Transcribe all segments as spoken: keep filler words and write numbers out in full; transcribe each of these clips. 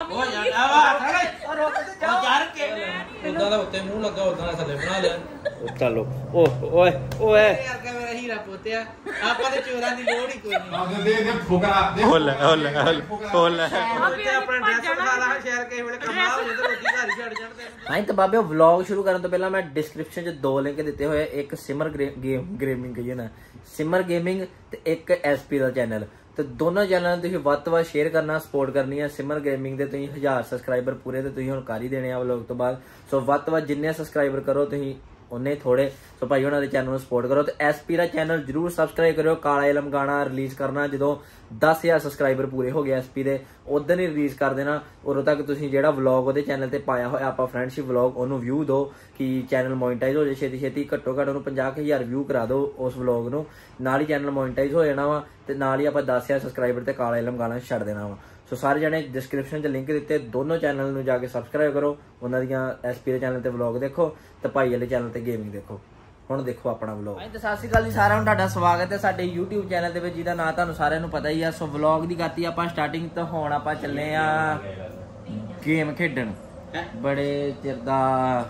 ਉਹ ਯਾਰ ਆ ਵਾ ਰੋਕ ਤੇ ਜਾ ਯਾਰ ਕੇ ਉਦਾਂ ਦਾ ਉੱਤੇ ਮੂੰਹ ਲੱਗਾ ਉਦਾਂ ਥੱਲੇ ਬਣਾ ਲਿਆ ਚਲੋ ਓਹ ਓਏ ਓਏ ਯਾਰ ਕਿ ਮੇਰਾ ਹੀਰਾ ਪੋਤਿਆ ਆਪਾਂ ਤੇ ਚੋਰਾਂ ਦੀ ਲੋੜ ਹੀ ਕੋਈ ਨਹੀਂ ਦੇ ਦੇ ਫੁਕਰਾ ਦੇ ਹੋਲ ਹੋਲ ਹੋਲ ਤੇ ਆਪਣਾ ਡਰੈਸ ਦਿਖਾ ਲਾ ਸ਼ੇਅਰ ਕੇ ਵੇਲੇ ਕਮਾ ਹੋ ਜਾਂਦਾ ਰੋਟੀ ਘਰ ਹੀ ਛੱਡ ਜਾਂਦੇ ਹਾਂ ਤੇ ਬਾਬੇ ਵਲੌਗ ਸ਼ੁਰੂ ਕਰਨ ਤੋਂ ਪਹਿਲਾਂ ਮੈਂ ਡਿਸਕ੍ਰਿਪਸ਼ਨ 'ਚ ਦੋ ਲਿੰਕ ਦਿੱਤੇ ਹੋਏ ਇੱਕ ਸਿਮਰ ਗੇਮ ਗੇਮਿੰਗ ਕਹੀਏ ਨਾ ਸਿਮਰ ਗੇਮਿੰਗ ਤੇ ਇੱਕ ਐਸਪੀ ਦਾ ਚੈਨਲ ਤੇ ਦੋਨੋਂ ਚੈਨਲਾਂ ਨੂੰ ਤੁਸੀਂ ਵੱਧ ਤੋਂ ਵੱਧ ਸ਼ੇਅਰ ਕਰਨਾ ਸਪੋਰਟ ਕਰਨੀ ਹੈ ਸਿਮਰ ਗੇਮਿੰਗ ਦੇ ਤੁਸੀਂ ਹਜ਼ਾਰ ਸਬਸਕ੍ਰਾਈਬਰ ਪੂਰੇ ਤੇ ਤੁਸੀਂ ਹੁਣ ਕਰ ਹੀ ਦੇਣੇ ਆ ਵਲੌਗ ਤੋਂ ਬਾਅਦ ਸੋ ਵੱਧ ਤੋਂ ਵੱਧ ਜਿੰਨੇ ਸਬਸਕ੍ਰਾਈਬਰ ਕਰੋ ਤੁਸੀਂ ਉਹਨੇ ਥੋੜੇ ਸੋ ਭਾਈ ਉਹਨਾਂ ਦੇ ਚੈਨਲ ਨੂੰ ਸਪੋਰਟ ਕਰੋ ਤੇ ਐਸਪੀ ਦਾ ਚੈਨਲ ਜਰੂਰ ਸਬਸਕ੍ਰਾਈਬ ਕਰਿਓ ਕਾਲਾ ਇਲਮ ਗਾਣਾ ਰਿਲੀਜ਼ ਕਰਨਾ ਜਦੋਂ ਦਸ ਹਜ਼ਾਰ ਸਬਸਕ੍ਰਾਈਬਰ ਪੂਰੇ ਹੋ ਗਏ ਐਸਪੀ ਦੇ ਉਦੋਂ ਹੀ ਰਿਲੀਜ਼ ਕਰ ਦੇਣਾ ਉਦੋਂ ਤੱਕ ਤੁਸੀਂ ਜਿਹੜਾ ਵਲੌਗ ਉਹਦੇ ਚੈਨਲ ਤੇ ਪਾਇਆ ਹੋਇਆ ਆਪਾਂ ਫਰੈਂਡਸ਼ਿਪ ਵਲੌਗ ਉਹਨੂੰ ਵਿਊ ਦਿਓ ਕਿ ਚੈਨਲ ਮੋਨੀਟਾਈਜ਼ ਹੋ ਜਾਏ ਛੇਤੀ ਛੇਤੀ ਘੱਟੋ ਘੱਟ ਉਹਨੂੰ ਪੰਜਾਹ ਹਜ਼ਾਰ ਵਿਊ ਕਰਾ ਦਿਓ ਉਸ ਵਲੌਗ ਨੂੰ ਨਾਲ ਹੀ ਚੈਨਲ ਮੋਨੀਟਾਈਜ਼ ਹੋ ਜਾਣਾ ਵਾ ਤੇ ਨਾਲ ਹੀ ਆਪਾਂ ਦਸ ਹਜ਼ਾਰ ਸਬਸਕ੍ਰਾਈਬਰ ਤੇ ਕਾਲਾ ਇਲਮ ਗਾਣਾ ਛੱਡ ਦੇਣਾ ਵਾ ਸੋ ਸਾਰੇ ਜਣੇ ਡਿਸਕ੍ਰਿਪਸ਼ਨ 'ਚ ਲਿੰਕ ਦਿੱਤੇ ਦੋਨੋਂ ਚੈਨਲ ਨੂੰ ਜਾ ਕੇ ਸਬਸਕ੍ਰਾਈਬ ਕਰੋ ਉਹਨਾਂ ਦੀਆਂ ਐਸਪੀ ਦੇ ਚੈਨਲ ਤੇ ਵਲੌਗ ਦੇਖੋ ਤੇ ਭਾਈ ਵਾਲੇ ਚੈਨਲ ਤੇ ਗੇਮਿੰਗ ਦੇਖੋ ਹੁਣ ਦੇਖੋ ਆਪਣਾ ਵਲੌਗ ਹਾਂਜੀ ਸਤਿ ਸ਼੍ਰੀ ਅਕਾਲ ਜੀ ਸਾਰਿਆਂ ਨੂੰ ਤੁਹਾਡਾ ਸਵਾਗਤ ਹੈ ਸਾਡੇ YouTube ਚੈਨਲ ਦੇ ਵਿੱਚ ਜਿਹਦਾ ਨਾਂ ਤੁਹਾਨੂੰ ਸਾਰਿਆਂ ਨੂੰ ਪਤਾ ਹੀ ਆ ਸੋ ਵਲੌਗ ਦੀ ਕਰਤੀ ਆਪਾਂ ਸਟਾਰਟਿੰਗ ਤੋਂ ਹੁਣ ਆਪਾਂ ਚੱਲੇ ਆ ਗੇਮ ਖੇਡਣ ਬੜੇ ਚਿਰ ਦਾ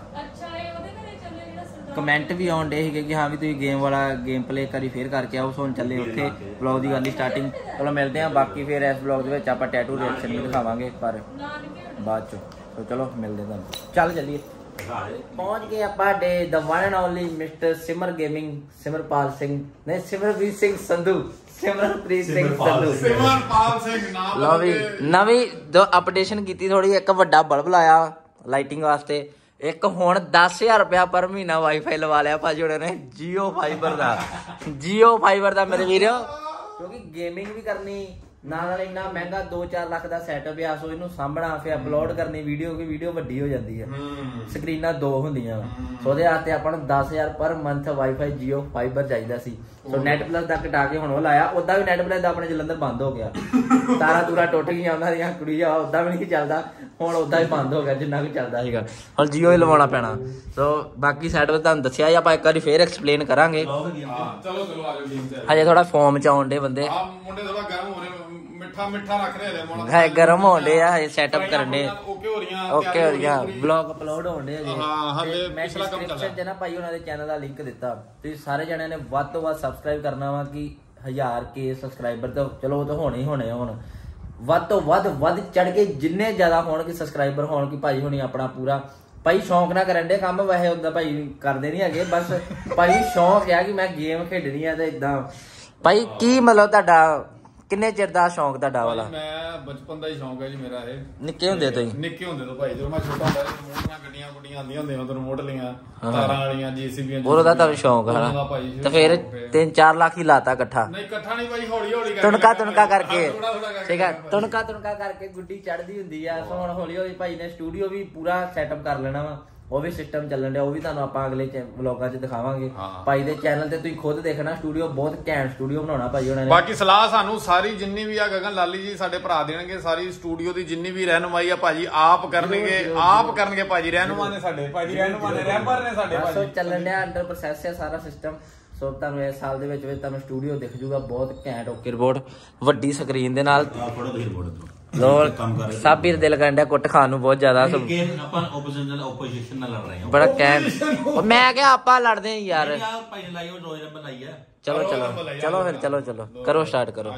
ਕਮੈਂਟ ਵੀ ਆਉਣ ਡੇ ਸੀਗੇ ਕਿ ਹਾਂ ਵੀ ਤੁਸੀਂ ਗੇਮ ਵਾਲਾ ਗੇਮ ਪਲੇ ਕਰੀ ਫੇਰ ਕਰਕੇ ਆਓ ਸੋ ਹੁਣ ਚੱਲੇ ਉੱਥੇ ਵਲੌਗ ਦੀ ਗੱਲ ਹੀ ਸਟਾਰਟਿੰਗ ਚਲੋ ਮਿਲਦੇ ਆ ਬਾਕੀ ਫਿਰ ਇਸ ਵਲੌਗ ਦੇ ਵਿੱਚ ਆਪਾਂ ਟੈਟੂ ਰਿਐਕਸ਼ਨ ਵੀ ਦਿਖਾਵਾਂਗੇ ਪਰ ਬਾਅਦ ਚ ਸੋ ਚਲੋ ਮਿਲਦੇ ਤੁਹਾਨੂੰ ਚੱਲ ਚੱਲੀਏ ਪਹੁੰਚ ਗਏ ਆਪਾਂ day the one and only mister Simar gaming Simarpal Singh ਨਹੀਂ ਸਿਮਰਪ੍ਰੀਤ ਸਿੰਘ ਸੰਧੂ ਸਿਮਰਪ੍ਰੀਤ ਸਿੰਘ ਸੰਧੂ ਸਿਮਰਪਾਲ ਸਿੰਘ ਨਾਮ ਲਓ ਵੀ ਨਵੀਂ ਜੋ ਅਪਡੇਸ਼ਨ ਕੀਤੀ ਥੋੜੀ ਇੱਕ ਵੱਡਾ ਬਲਬ ਲਾਇਆ ਲਾਈਟਿੰਗ ਵਾਸਤੇ ਇੱਕ ਹੁਣ ਦਸ ਹਜ਼ਾਰ ਰੁਪਇਆ ਪਰ ਮਹੀਨਾ ਵਾਈਫਾਈ ਲਵਾ ਲਿਆ ਭਾਜੀ ਉਹਨੇ ਨੇ ਜੀਓ ਫਾਈਬਰ ਦਾ ਜੀਓ ਫਾਈਬਰ ਦਾ ਮੇਰੇ ਵੀਰੋ ਕਿਉਂਕਿ ਗੇਮਿੰਗ ਵੀ ਕਰਨੀ ਨਾਲ ਇੰਨਾ ਮਹਿੰਗਾ ਦੋ ਚਾਰ ਲੱਖ ਦਾ ਸੈਟਅਪ ਆ ਸੋ ਇਹਨੂੰ ਸਾਂਭਣਾ ਫਿਰ ਅਪਲੋਡ ਕਰਨੀ ਵੀਡੀਓ ਕਿ ਵੀਡੀਓ ਵੱਡੀ ਹੋ ਜਾਂਦੀ ਹੈ ਸਕਰੀਨਾਂ ਦੋ ਹੁੰਦੀਆਂ ਸੋ ਉਹਦੇ ਵਾਸਤੇ ਆਪਾਂ ਨੂੰ ਦਸ ਹਜ਼ਾਰ per month wifi JIO fibre ਚਾਹੀਦਾ ਸੀ ਸੋ ਨੈਟ ਪਲੱਸ ਦਾ ਕਟਾ ਕੇ ਹੁਣ ਉਹ ਲਾਇਆ ਉਦਾਂ ਵੀ ਨੈਟ ਪਲੱਸ ਦਾ ਆਪਣੇ ਜਲੰਧਰ ਬੰਦ ਹੋ ਗਿਆ ਤਾਰਾ ਤੂਰਾ ਟੁੱਟ ਗਈਆਂ ਉਹਨਾਂ ਦੀਆਂ ਕੁੜੀਆਂ ਉਦਾਂ ਵੀ ਨਹੀਂ ਚੱਲਦਾ ਹੁਣ ਉਦਾਂ ਹੀ ਬੰਦ ਹੋ ਗਿਆ ਜਿੰਨਾ ਵੀ ਚੱਲਦਾ ਸੀਗਾ ਹੁਣ ਜੀਓ ਹੀ ਲਵਾਉਣਾ ਪੈਣਾ ਸੋ ਬਾਕੀ ਸੈਟਅਪ ਤੁਹਾਨੂੰ ਦੱਸਿਆ ਆਪਾਂ ਇੱਕ ਵਾਰੀ ਫੇਰ ਐਕਸਪਲੇਨ ਕਰਾਂਗੇ ਚਲੋ ਚਲੋ ਆਜੋ ਗੇਮ ਤੇ ਹਜੇ ਥੋੜਾ ਫਾਰਮ ਚ ਆਉਣ ਦੇ ਬੰਦੇ ਆ ਮੁੰਡੇ ਥੋੜਾ ਗਰਮ ਹੋ ਰਹੇ ਮਿੱਠਾ ਮਿੱਠਾ ਰੱਖ ਰਹੇ ਲੈ ਮੋਣਾ ਹੈ ਗਰਮ ਹੋਣ ਦੇ ਆ ਹਜੇ ਸੈਟਅਪ ਕਰਨ ਦੇ ਓਕੇ ਹੋ ਰਹੀਆਂ ਓਕੇ ਹੋ ਰਹੀਆਂ ਵਲੌਗ ਅਪਲੋਡ ਹੋਣ ਦੇ ਹਜੇ ਹਾਂ ਹਲੇ ਪਿਛਲਾ ਕੰਮ ਚੱਲਦਾ ਮੈਂ ਜਨਾ ਭਾਈ ਉਹਨਾਂ ਦੇ ਚੈਨਲ ਦਾ ਲਿੰਕ ਦਿੱਤਾ ਤੁਸੀਂ ਸਾਰੇ ਜਣਿਆਂ ਨੇ ਵੱਧ ਤੋਂ ਵੱਧ ਸਬਸਕ੍ਰਾਈਬ ਕਰਨਾ ਵਾ ਕਿ ਹਜ਼ਾਰ ਕੇ ਸਬਸਕ੍ਰਾਈਬਰ ਤਾਂ ਚਲੋ ਉਹ ਤਾਂ ਹੋਣੇ ਹੀ ਹੋਣੇ ਹੁਣ ਵੱਧ ਤੋਂ ਵੱਧ ਵੱਧ ਚੜ ਕੇ ਜਿੰਨੇ ਜ਼ਿਆਦਾ ਹੋਣਗੇ ਸਬਸਕ੍ਰਾਈਬਰ ਹੋਣ ਕਿ ਭਾਈ ਹੁਣੀ ਆਪਣਾ ਪੂਰਾ ਭਾਈ ਸ਼ੌਂਕ ਨਾ ਕਰਨ ਦੇ ਕੰਮ ਵੈਸੇ ਹੁੰਦਾ ਭਾਈ ਕਰਦੇ ਨਹੀਂ ਹੈਗੇ ਬਸ ਭਾਈ ਸ਼ੌਂਕ ਆ ਕਿ ਮੈਂ ਗੇਮ ਖੇਡਣੀ ਆ ਤੇ ਇਦਾਂ ਭਾਈ ਕੀ ਮਤਲਬ ਤੁਹਾਡਾ ਕਿੰਨੇ ਚਿਰ ਦਾ ਸ਼ੌਂਕ ਤੁਹਾਡਾ ਵਾਲਾ ਮੈਂ ਬਚਪਨ ਦਾ ਹੀ ਸ਼ੌਂਕ ਹੈ ਜੀ ਮੇਰਾ ਇਹ ਨਿੱਕੇ ਹੁੰਦੇ ਤੋਂ ਹੀ ਨਿੱਕੇ ਹੁੰਦੇ ਤੋਂ ਭਾਈ ਜਦੋਂ ਮੈਂ ਛੋਟਾ ਹੁੰਦਾ ਸੀ ਮੋਟੀਆਂ ਗੱਡੀਆਂ ਗੁੱਡੀਆਂ ਆਉਂਦੀਆਂ ਹੁੰਦੀਆਂ ਉਦੋਂ ਰਿਮੋਟ ਲੀਆਂ ਤਾਰਾਂ ਵਾਲੀਆਂ ਜੀਸੀਬੀਆਂ ਉਹਦਾ ਤਾਂ ਸ਼ੌਂਕ ਹੈ ਤੇ ਫਿਰ ਤਿੰਨ ਚਾਰ ਲੱਖ ਹੀ ਲਾਤਾ ਇਕੱਠਾ ਨਹੀਂ ਇਕੱਠਾ ਨਹੀਂ ਭਾਈ ਹੌਲੀ ਹੌਲੀ ਤੁਣਕਾ ਤੁਣਕਾ ਕਰਕੇ ਠੀਕ ਹੈ ਤੁਣਕਾ ਤੁਣਕਾ ਕਰਕੇ ਗੁੱਡੀ ਚੜਦੀ ਹੁੰਦੀ ਆ ਸੋ ਹੁਣ ਹੌਲੀ ਹੌਲੀ ਭਾਈ ਨੇ ਸਟੂਡੀਓ ਵੀ ਪੂਰਾ ਸੈਟਅਪ ਕਰ ਲੈਣਾ ਵਾ ਉਹ ਵੀ ਸਿਸਟਮ ਚੱਲਣ ਡਿਆ ਉਹ ਵੀ ਤੁਹਾਨੂੰ ਆਪਾਂ ਅਗਲੇ ਵਲੌਗਾਂ 'ਚ ਦਿਖਾਵਾਂਗੇ ਭਾਈ ਦੇ ਚੈਨਲ ਤੇ ਤੁਸੀਂ ਖੁਦ ਦੇਖਣਾ ਸਟੂਡੀਓ ਬਹੁਤ ਘੈਂਟ ਸਟੂਡੀਓ ਬਣਾਉਣਾ ਭਾਈ ਉਹਨਾਂ ਨੇ ਬਾਕੀ ਸਲਾਹ ਸਾਨੂੰ ਸਾਰੀ ਜਿੰਨੀ ਵੀ ਆ ਗਗਨ ਲਾਲੀ ਜੀ ਸਾਡੇ ਭਰਾ ਦੇਣਗੇ ਸਾਰੀ ਸਟੂਡੀਓ ਦੀ ਜਿੰਨੀ ਵੀ ਰਹਿਨੁਮਾਈ ਆ ਭਾਜੀ ਆਪ ਕਰਨਗੇ ਆਪ ਕਰਨਗੇ ਭਾਜੀ ਰਹਿਨੁਮਾ ਨੇ ਸਾਡੇ ਭਾਜੀ ਰਹਿਨੁਮਾ ਨੇ ਰੈਂਬਰ ਨੇ ਸਾਡੇ ਭਾਜੀ ਚੱਲਣ ਡਿਆ ਅੰਡਰ ਪ੍ਰੋਸੈਸ ਹੈ ਸਾਰਾ ਸਿਸਟਮ ਸੋ ਤੁਹਾਨੂੰ ਇਸ ਸਾਲ ਦੇ ਵਿੱਚ ਵਿੱਚ ਤੁਹਾਨੂੰ ਸਟੂਡੀਓ ਦਿਖ ਜੂਗਾ ਬਹੁਤ ਘੈਂਟ ਓਕੇ ਰਿਪੋਰਟ ਵੱਡੀ ਸਕਰੀਨ ਦੇ ਨਾਲ ਲੋਲ ਸਾਬੀਰ ਦਿਲ ਕਰਦਾ ਕੁੱਟ ਖਾਣ ਨੂੰ ਬਹੁਤ ਜ਼ਿਆਦਾ ਆਪਾਂ ਆਪੋਜੀਸ਼ਨ ਆਪੋਜੀਸ਼ਨ ਨਾਲ ਲੜ ਰਹੇ ਹਾਂ ਬੜਾ ਕਹਿਣ ਮੈਂ ਕਿਹਾ ਆਪਾਂ ਲੜਦੇ ਹਾਂ ਯਾਰ ਭਾਈ ਨੇ ਲਾਈ ਉਹ ਰੋਜ਼ ਰੱਬ ਲਾਈ ਆ ਚਲੋ ਚਲੋ ਚਲੋ ਫਿਰ ਚਲੋ ਚਲੋ ਕਰੋ ਸਟਾਰਟ ਕਰੋ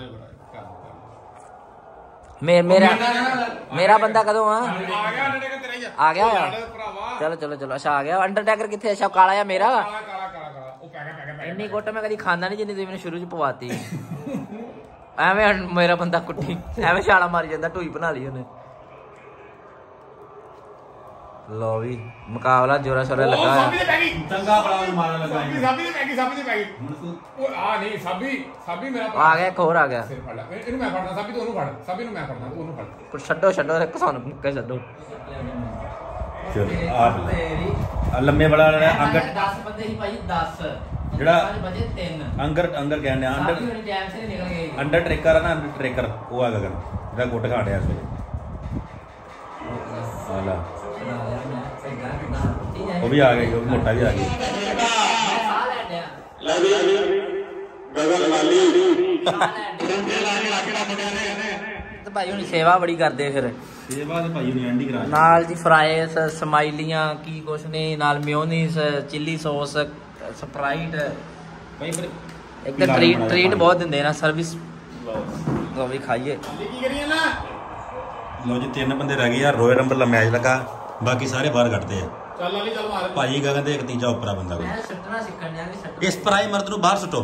ਮੇ ਮੇਰਾ ਮੇਰਾ ਬੰਦਾ ਕਦੋਂ ਆ ਆ ਗਿਆ ਆ ਚਲੋ ਚਲੋ ਚਲੋ ਅੱਛਾ ਆ ਗਿਆ ਅੰਡਰਟੇਕਰ ਕਿੱਥੇ ਅੱਛਾ ਕਾਲਾ ਆ ਮੇਰਾ ਇੰਨੀ ਕੁੱਟ ਮੈਂ ਕਦੀ ਖਾਂਦਾ ਨਹੀਂ ਜਿੰਨੀ ਤੁਸੀਂ ਮੈਨੂੰ ਸ਼ੁਰੂ ਚ ਪਵਾਤੀ ਐਵੇਂ ਮੇਰਾ ਬੰਦਾ ਕੁੱਟੀ ਐਵੇਂ ਛਾਲਾ ਮਾਰੀ ਜਾਂਦਾ ਢੂਈ ਬਣਾ ਲਈ ਉਹਨੇ ਲੋ ਵੀ ਮੁਕਾਬਲਾ ਜੋਰਾ ਸ਼ੋਰਾ ਲੱਗਾ ਚੰਗਾ ਬੜਾ ਮਾਰਨ ਲੱਗਾ ਸਾਬੀ ਦੀ ਪੈਗੀ ਸਾਬੀ ਦੀ ਪੈਗੀ ਉਹ ਆ ਨਹੀਂ ਸਾਬੀ ਸਾਬੀ ਮੇਰਾ ਆ ਗਿਆ ਇੱਕ ਹੋਰ ਆ ਗਿਆ ਇਹਨੂੰ ਮੈਂ ਫੜਦਾ ਸਾਬੀ ਤੂੰ ਉਹਨੂੰ ਫੜ ਸਾਬੀ ਨੂੰ ਮੈਂ ਫੜਦਾ ਤੂੰ ਉਹਨੂੰ ਫੜ ਛੱਡੋ ਛੱਡੋ ਇੱਕ ਸਾਨੂੰ ਮੁੱਕੇ ਛੱਡੋ ਚਲੋ ਆ ਲੰਮੇ ਬੜਾ ਅੰਗਰ ਦਸ ਬੰਦੇ ਸੀ ਭਾਈ ਦਸ ਜਿਹੜਾ ਵਜੇ ਤਿੰਨ ਅੰਗਰ ਅੰਗਰ ਕਹਿੰਦੇ ਆ ਅੰਡਰ ਟਾਈਮ ਸੇ ਨਿਕਲ ਗਏ ਅੰਡਰ ਟ੍ਰੈਕਰ ਆ ਨਾ ਅੰਡਰ ਟ੍ਰੈਕਰ ਉਹ ਆ ਗਗਨ ਜਿਹੜਾ ਗੁੱਟ ਖਾੜਿਆ ਇਸ ਵੇਲੇ ਹਾਲਾ ਉਹ ਵੀ ਆ ਗਿਆ ਉਹ ਮੋਟਾ ਵੀ ਆ ਗਿਆ ਲੈ ਵੀ ਗਗਨ ਲਾਲੀ ਤੇ ਭਾਈ ਹੁਣ ਸੇਵਾ ਬੜੀ ਕਰਦੇ ਫਿਰ ਸੇਵਾ ਤੇ ਭਾਈ ਨੇ ਐਂਡੀ ਕਰਾ ਨਾਲ ਜੀ ਫਰਾਈਸ ਸਮਾਈਲੀਆਂ ਕੀ ਕੁਛ ਨਹੀਂ ਨਾਲ ਮਿਓਨੀਸ ਚਿੱਲੀ ਸੌਸ ਸਪਰਾਈਟ ਭਾਈ ਫਿਰ ਇੱਕ ਤਾਂ ਟ੍ਰੀਟ ਟ੍ਰੀਟ ਬਹੁਤ ਦਿੰਦੇ ਨਾ ਸਰਵਿਸ ਲੋ ਵੀ ਖਾਈਏ ਕੀ ਕਰੀਏ ਨਾ ਲੋ ਜੀ ਤਿੰਨ ਬੰਦੇ ਰਹਿ ਗਏ ਯਾਰ ਰੋਇਲ ਨੰਬਰ ਦਾ ਮੈਚ ਲੱਗਾ ਬਾਕੀ ਸਾਰੇ ਬਾਹਰ ਕੱਢਦੇ ਆ ਚੱਲ ਵਾਲੀ ਚੱਲ ਮਾਰ ਭਾਜੀ ਗਗਨ ਤੇ ਇੱਕ ਤੀਜਾ ਉੱਪਰਾ ਬੰਦਾ ਕੋਈ ਮੈਂ ਸੱਟਣਾ ਸਿੱਖਣ ਡਿਆ ਕਿ ਸੱਟ ਇਸ ਪਰਾਈ ਮਰਦ ਨੂੰ ਬਾਹਰ ਸੁੱਟੋ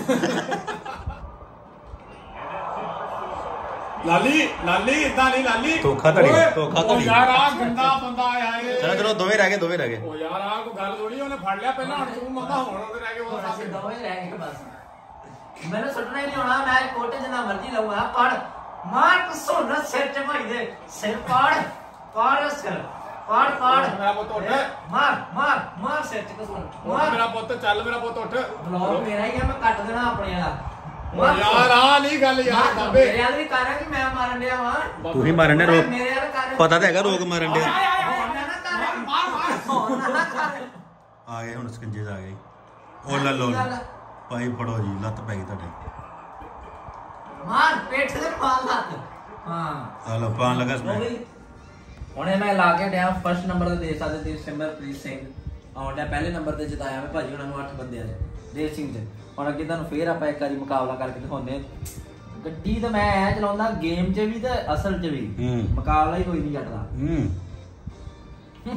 ਲਾਲੀ ਲਾਲੀ ਇਦਾਂ ਨਹੀਂ ਲਾਲੀ ਧੋਖਾ ਧੜੀ ਧੋਖਾ ਧੜੀ ਯਾਰ ਆ ਗੰਦਾ ਬੰਦਾ ਆਇਆ ਏ ਚਲੋ ਚਲੋ ਦੋਵੇਂ ਰਹਿ ਗਏ ਦੋਵੇਂ ਰਹਿ ਗਏ ਉਹ ਯਾਰ ਆ ਕੋਈ ਗੱਲ ਥੋੜੀ ਉਹਨੇ ਫੜ ਲਿਆ ਪਹਿਲਾਂ ਹੁਣ ਤੂੰ ਮੰਦਾ ਹੁਣ ਉਹਦੇ ਰਹਿ ਗਏ ਉਹ ਅਸੀਂ ਦੋਵੇਂ ਰਹਿ ਗਏ ਬਸ ਮੈਨੂੰ ਸੁੱਟਣਾ ਹੀ ਨਹੀਂ ਹੋਣਾ ਮੈਂ ਕੋਟੇ ਜਿੰਨਾ ਮਰਜ਼ੀ ਲਊਗਾ ਪੜ ਮਾਰ ਕਸੋਨਾ ਸਿਰ ਚ ਭਾਈ ਦੇ ਸਿਰ ਪਾੜ ਪਾੜ ਸਿਰ ਪਾੜ ਪਾੜ ਮੇਰਾ ਪੁੱਤ ਉੱਠ ਮਾਰ ਮਾਰ ਮਾਰ ਸਿਰ ਚ ਕਸੋਨਾ ਮਾਰ ਮੇਰਾ ਪੁੱਤ ਚੱਲ ਮੇਰਾ ਪੁੱਤ ਉੱਠ ਬਲੌਗ ਮੇਰਾ ਹੀ ਆ ਮੈਂ ਕੱਟ ਦੇਣਾ ਆਪਣੇ ਵਾਲਾ ਯਾਰ ਆ ਨਹੀਂ ਗੱਲ ਯਾਰ ਬਾਬੇ ਮੇਰੇ ਵਾਲੀ ਕਰਾਂ ਕਿ ਮੈਂ ਮਾਰਨ ਡਿਆ ਵਾਂ ਤੂੰ ਹੀ ਮਾਰਨ ਦੇ ਰੋਕ ਮੇਰੇ ਵਾਲਾ ਕਰ ਪਤਾ ਤਾਂ ਹੈਗਾ ਰੋਕ ਮਾਰਨ ਦੇ ਮਾਰ ਮਾਰ ਆ ਗਏ ਹੁਣ ਸਕੰਜੇ ਆ ਗਏ ਉਹ ਲੈ ਲੋ ਭਾਈ ਫੜੋ ਜੀ ਲੱਤ ਪੈ ਗਈ ਤੁਹਾਡੇ ਮਾਰ ਪੇਟ ਤੇ ਮਾਰ ਲੱਤ ਹਾਂ ਆ ਲੋ ਪਾਣ ਲਗਾ ਸਮੈਕ ਹੁਣੇ ਮੈਂ ਲਾ ਕੇ ਡਿਆ ਫਸਟ ਨੰਬਰ ਤੇ ਦੇ ਸਕਦੇ ਤੇ ਸਿਮਰਪ੍ਰੀਤ ਸਿੰਘ ਆਉਂਦਾ ਪਹਿਲੇ ਨੰਬਰ ਤੇ ਜਿਤਾਇਆ ਮੈਂ ਭਾਜੀ ਉਹਨਾਂ ਨੂੰ ਅੱਠ ਬੰਦਿਆਂ ਦੇ ਦੇਵ ਸਿੰਘ ਚ ਹੁਣ ਅੱਗੇ ਤੁਹਾਨੂੰ ਫੇਰ ਆਪਾਂ ਇੱਕ ਵਾਰੀ ਮੁਕਾਬਲਾ ਕਰਕੇ ਦਿਖਾਉਂਦੇ ਗੱਡੀ ਤਾਂ ਮੈਂ ਐ ਚਲਾਉਂਦਾ ਗੇਮ 'ਚ ਵੀ ਤੇ ਅਸਲ 'ਚ ਵੀ ਮੁਕਾਬਲਾ ਹੀ ਕੋਈ ਨਹੀਂ ਜੱਟਦਾ ਹੂੰ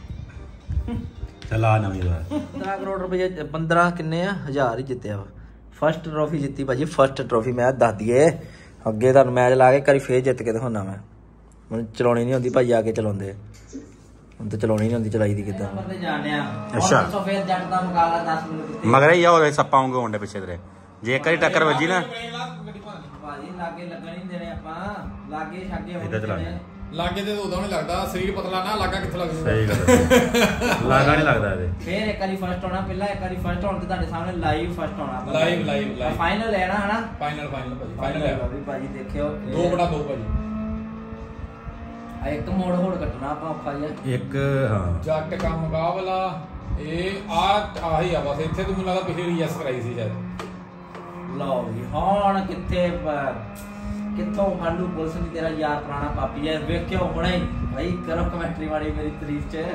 ਚਲਾ ਨਵੀਂ ਵਾਰ ਪੰਦਰਾਂ ਕਰੋੜ ਰੁਪਏ ਪੰਦਰਾਂ ਕਿੰਨੇ ਆ ਹਜ਼ਾਰ ਹੀ ਜਿੱਤਿਆ ਵਾ ਫਸਟ ਟਰੋਫੀ ਜਿੱਤੀ ਭਾਜੀ ਫਸਟ ਟਰੋਫੀ ਮੈਂ ਦੱਸ ਦਈਏ ਅੱਗੇ ਤੁਹਾਨੂੰ ਮੈਚ ਲਾ ਕੇ ਕਰੀ ਫੇਰ ਜਿੱਤ ਕੇ ਦਿਖਾਉਣਾ ਮੈਂ ਹੁਣ ਚਲਾਉਣੀ ਨਹੀਂ ਹੁੰਦੀ ਭਾਈ ਆ ਕੇ ਚਲਾਉਂਦੇ ਹੁਣ ਤਾਂ ਚਲਾਉਣੀ ਨਹੀਂ ਹੁੰਦੀ ਚਲਾਈ ਦੀ ਕਿੱਦਾਂ ਅੱਛਾ ਫੇਰ ਜੱਟ ਦਾ ਮੁਕਾਬਲਾ ਦਸ ਮਿੰਟ ਮਗਰ ਹੀ ਆਓ ਸੱਪਾ ਆਉਂਗੇ ਹੁੰਦੇ ਪਿੱਛੇ ਤੇਰੇ ਜੇ ਇੱਕ ਵਾਰੀ ਟੱਕਰ ਵੱਜੀ ਨਾ ਭਾਜੀ ਲਾਗੇ ਲੱਗਣ ਨਹੀਂ ਦੇਣੇ ਆਪਾਂ ਲਾਗੇ ਛਾਗੇ ਇੱਧਰ ਚਲਾ ਲਾਗੇ ਤੇ ਉਦੋਂ ਨਹੀਂ ਲੱਗਦਾ ਸਰੀਰ ਪਤਲਾ ਨਾ ਲਾਗਾ ਕਿੱਥੇ ਲੱਗ ਜੂਗਾ ਸਹੀ ਗੱਲ ਲਾਗਾ ਨਹੀਂ ਲੱਗਦਾ ਇਹਦੇ ਫੇਰ ਇੱਕ ਵਾਰੀ ਫਸਟ ਹੋਣਾ ਪਹਿਲਾਂ ਇੱਕ ਵਾਰੀ ਫਸਟ ਹੋਣ ਤੇ ਤੁਹਾਡੇ ਸਾਹਮਣੇ ਲਾਈਵ ਫਸਟ ਹੋਣਾ ਲਾਈਵ ਲਾਈਵ ਲਾਈਵ ਫਾਈਨਲ ਲੈਣਾ ਹਨਾ ਫਾਈਨਲ ਫਾਈਨਲ ਭਾਜੀ ਫਾਈਨਲ ਹੈ ਵੀ ਭਾਜੀ ਦੇਖਿਓ ਦੋ ਬੜਾ ਦੋ ਭਾਜੀ ਆ ਇੱਕ ਮੋੜ ਹੋੜ ਕੱਟਣਾ ਆਪਾਂ ਔਖਾ ਜਿਹਾ ਇੱਕ ਹਾਂ ਜੱਟ ਦਾ ਮੁਕਾਬਲਾ ਇਹ ਆ ਆਹੀ ਆ ਬਸ ਇੱਥੇ ਤੂੰ ਮੈਨੂੰ ਲੱਗਦਾ ਪਿਛਲੀ ਯੈਸ ਕਰਾਈ ਸੀ ਜਦ ਲਓ ਵੀ ਹੁਣ ਕਿੱਥੇ ਕਿੱਥੋਂ ਫਾਂਡੂ ਪੁਲਿਸ ਨੇ ਤੇਰਾ ਯਾਰ ਪੁਰਾਣਾ ਪਾਪੀ ਹੈ ਵੇਖਿਓ ਹੁਣੇ ਭਾਈ ਕਰੋ ਕਮੈਂਟਰੀ ਵਾਲੀ ਮੇਰੀ ਤਾਰੀਫ ਚ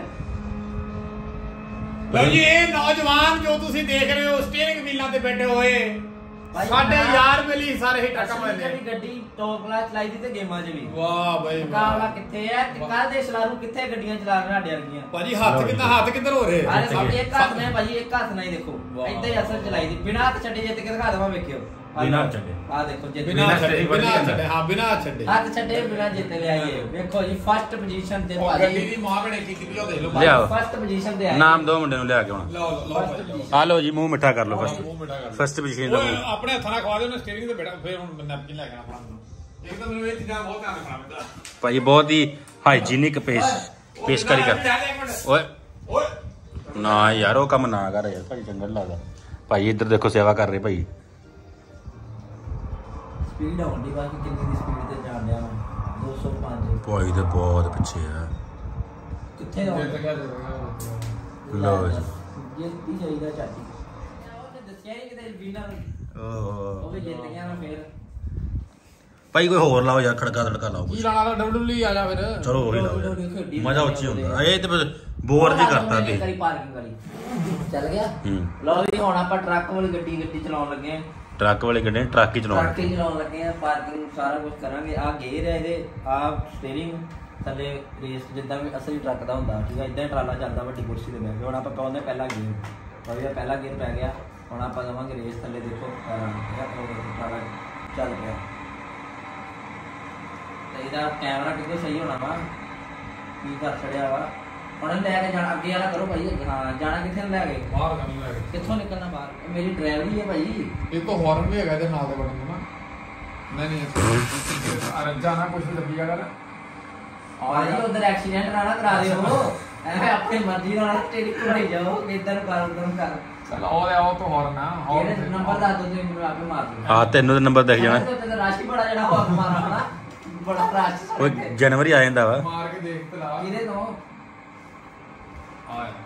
ਲਓ ਜੀ ਇਹ ਨੌਜਵਾਨ ਜੋ ਤੁਸੀਂ ਦੇਖ ਰਹੇ ਹੋ ਸਟੀਅਰਿੰਗ ਵੀਲਾਂ ਤੇ ਬੈਠੇ ਹੋਏ ਸਾਡੇ ਯਾਰ ਮਿਲੀ ਸਾਰੇ ਹੀ ਟੱਕਾ ਮਾਰਦੇ ਆ ਗੱਡੀ ਟੌਪ ਕਲਾਸ ਚਲਾਈ ਦੀ ਤੇ ਗੇਮਾਂ 'ਚ ਵੀ ਵਾਹ ਬਈ ਮੁਕਾਬਲਾ ਕਿੱਥੇ ਹੈ ਤੇ ਕੱਲ ਦੇ ਸ਼ਲਾਰੂ ਕਿੱਥੇ ਗੱਡੀਆਂ ਚਲਾ ਰਹੇ ਸਾਡੇ ਵਰਗੀਆਂ ਭਾਜੀ ਹੱਥ ਕਿੱਦਾਂ ਹੱਥ ਕਿੱਧਰ ਹੋ ਰਹੇ ਅਰੇ ਸਭ ਇੱਕ ਹੱਥ ਨਾਲ ਭਾਜੀ ਇੱਕ ਹੱਥ ਨਾਲ ਹੀ ਦੇਖੋ ਏਦਾਂ ਹੀ ਅਸਲ ਚਲਾਈ ਦੀ ਬਿਨਾਂ ਹੱਥ ਛੱਡੇ ਜਿੱਤ ਕੇ ਦਿਖਾ ਦਵਾਂ ਵੇਖਿਓ ਬਿਨਾਂ ਛੱਡੇ ਆ ਦੇਖੋ ਜਿੱਤ ਬਿਨਾਂ ਛੱਡੇ ਬਿਨਾਂ ਛੱਡੇ ਹਾਂ ਬਿਨਾਂ ਛੱਡੇ ਹੱਥ ਛੱਡੇ ਬਿਨਾਂ ਜਿੱਤ ਲਿਆਈਏ ਵੇਖੋ ਜੀ ਫਸਟ ਪੋਜੀਸ਼ਨ ਤੇ ਭਾਜੀ ਗੱਡੀ ਦੀ ਮਾਂ ਬਣੇ ਕੀਤੀ ਵੀ ਉਹ ਦੇਖ ਲਓ ਲਿਆਓ ਫਸਟ ਪੋਜੀਸ਼ਨ ਤੇ ਆਏ ਨਾਮ ਦੋ ਮੁੰਡੇ ਨੂੰ ਲਿਆ ਕੇ ਹੁਣ ਲਓ ਲਓ ਭਾਜੀ ਆ ਲਓ ਜੀ ਮੂੰਹ ਮਿੱਠਾ ਕਰ ਲਓ ਫਸਟ ਫਸਟ ਪੋਜੀਸ਼ਨ ਦਾ ਆਪਣੇ ਹੱਥਾਂ ਨਾਲ ਖਵਾ ਦਿਓ ਨਾ ਸਟੀਅਰਿੰਗ ਤੇ ਬੈਠਾ ਫਿਰ ਹੁਣ ਨੈਪਕਿਨ ਲੈ ਕੇ ਆਣਾ ਆਪਣਾ ਇੱਕ ਤਾਂ ਮੈਨੂੰ ਇਹ ਚੀਜ਼ਾਂ ਬਹੁਤ ਧਿਆਨ ਰੱਖਣਾ ਪੈਂਦਾ ਭਾਜੀ ਬਹੁਤ ਹੀ ਹਾਈਜੀਨਿਕ ਪੇਸ਼ ਪੇਸ਼ਕਾਰੀ ਕਰ ਓਏ ਓਏ ਨਾ ਯਾਰ ਉਹ ਕੰਮ ਨਾ ਕਰ ਯਾਰ ਭਾਜੀ ਚੰਗਾ ਲੱਗਦਾ ਭਾਈ ਇੱਧਰ ਦੇਖੋ ਸੇਵਾ ਕਰ ਰਹੇ ਭਾਈ ਸਪੀਡ ਆਉਣ ਦੀ ਬਾਕੀ ਕਿੰਨੀ ਦੀ ਸਪੀਡ ਤੇ ਜਾਣ ਡਿਆ ਮੈਂ ਦੋ ਸੌ ਪੰਜ ਭਾਈ ਤੇ ਬਹੁਤ ਪਿੱਛੇ ਆ ਕਿੱਥੇ ਹੋ ਲਓ ਜੀ ਇਹ ਵੀ ਚਾਹੀਦਾ ਚਾਚੀ ਉਹਨੇ ਦੱਸਿਆ ਹੀ ਕਿਤੇ ਵਿਨਰ ਓਹ ਉਹ ਵੀ ਜਿੱਤ ਗਿਆ ਨਾ ਫੇਰ ਭਾਈ ਕੋਈ ਹੋਰ ਲਾਓ ਯਾਰ ਖੜਕਾ ਤੜਕਾ ਲਾਓ ਕੀ ਲਾਣਾ ਡਬਲਯੂ ਡਬਲਯੂ ਆ ਜਾ ਫਿਰ ਚਲੋ ਉਹੀ ਲਾਓ ਮਜ਼ਾ ਉੱਚੀ ਹੁੰਦਾ ਇਹ ਤੇ ਬੋਰ ਜੀ ਕਰਤਾ ਤੇ ਕਰੀ ਪਾਰਕਿੰਗ ਵਾਲੀ ਚੱਲ ਗਿਆ ਹੂੰ ਲਓ ਜੀ ਹੁਣ ਆਪਾਂ ਟਰੱਕ ਵਾਲੀ ਗੱਡੀ ਗੱਡੀ ਚਲਾਉਣ ਲੱਗੇ ਆ ਟਰੱਕ ਵਾਲੇ ਗੱਡੇ ਟਰੱਕ ਹੀ ਚਲਾਉਣਾ ਟਰੱਕ ਹੀ ਚਲਾਉਣ ਲੱਗੇ ਆ ਪਾਰਕਿੰਗ ਸਾਰਾ ਕੁਝ ਕਰਾਂਗੇ ਆ ਗੇਅਰ ਹੈ ਇਹਦੇ ਆ ਸਟੀਅਰਿੰਗ ਥੱਲੇ ਰੇਸ ਜਿੱਦਾਂ ਵੀ ਅਸਲੀ ਟਰੱਕ ਦਾ ਹੁੰਦਾ ਠੀਕ ਹੈ ਇਦਾਂ ਹੀ ਟਰਾਲਾ ਚੱਲਦਾ ਵੱਡੀ ਕੁਰਸੀ ਤੇ ਬਹਿ ਕੇ ਹੁਣ ਆਪਾਂ ਪਾਉਂਦੇ ਪਹਿਲਾ ਗੇਅਰ ਭਾਈ ਦਾ ਪਹਿਲਾ ਗੇਅਰ ਪੈ ਗਿਆ ਹੁਣ ਆਪਾਂ ਦਵਾਂਗੇ ਰੇਸ ਥੱਲੇ ਦੇਖੋ ਟਰਾਲਾ ਚੱਲ ਪਿਆ ਤੇ ਇਹਦਾ ਕੈਮਰਾ ਕਿੱਥੇ ਸਹੀ ਹੋਣਾ ਵਾ ਕੀ ਕਰ ਛੜਿਆ ਵਾ ਹੁਣ ਲੈ ਕੇ ਜਾਣਾ ਅੱਗੇ ਵਾਲਾ ਕਰੋ ਭਾਈ ਹਾਂ ਜਾਣਾ ਕਿੱਥੇ ਲੈ ਕੇ ਬਾਹਰ ਕਰਨੀ ਲੈ ਕੇ ਕਿੱਥੋਂ ਨਿਕਲਣਾ ਬਾਹਰ ਇਹ ਮੇਰੀ ਡਰਾਈਵਰੀ ਹੈ ਭਾਈ ਇਹ ਤਾਂ ਹਾਰਨ ਵੀ ਹੈਗਾ ਇਹਦੇ ਨਾਲ ਦੇ ਬਟਨ ਨੂੰ ਨਾ ਨਹੀਂ ਨਹੀਂ ਅਰੇ ਜਾਣਾ ਕੁਝ ਵੀ ਲੱਗੀ ਜਾਗਾ ਔਰ ਜੀ ਉਧਰ ਐਕਸੀਡੈਂਟ ਨਾ ਕਰਾ ਦਿਓ ਐਵੇਂ ਆਪਣੀ ਮਰਜ਼ੀ ਨਾਲ ਸਟੇਰਿੰਗ ਘੁਮਾਈ ਜਾਓ ਕਿੱਧਰ ਕਰ ਉਧਰ ਕਰ ਚਲ ਉਹ ਲੈ ਉਹ ਤੋਂ ਹਾਰਨ ਆ ਇਹ ਨੰਬਰ ਦੱਸ ਦੋ ਤੁਸੀਂ ਮੈਨੂੰ ਆਪੇ ਮਾਰ ਦਿਓ ਹਾਂ ਤੈਨੂੰ ਤਾਂ ਨੰਬਰ ਦਿਖ ਜਾਣਾ ਤੇ ਰਾਸ਼ੀ ਬੜਾ ਜਿਹੜਾ ਉਹ ਮਾਰਾ ਹਨਾ ਬੜਾ ਰਾਸ਼ੀ ਉਹ ਜਨਵਰੀ ਆ ਜਾਂਦਾ ਵਾ ਮਾਰ ਕੇ ਦੇਖ ਤੇ ਲਾ ਇਹਦੇ ਤੋਂ ਆਇਆ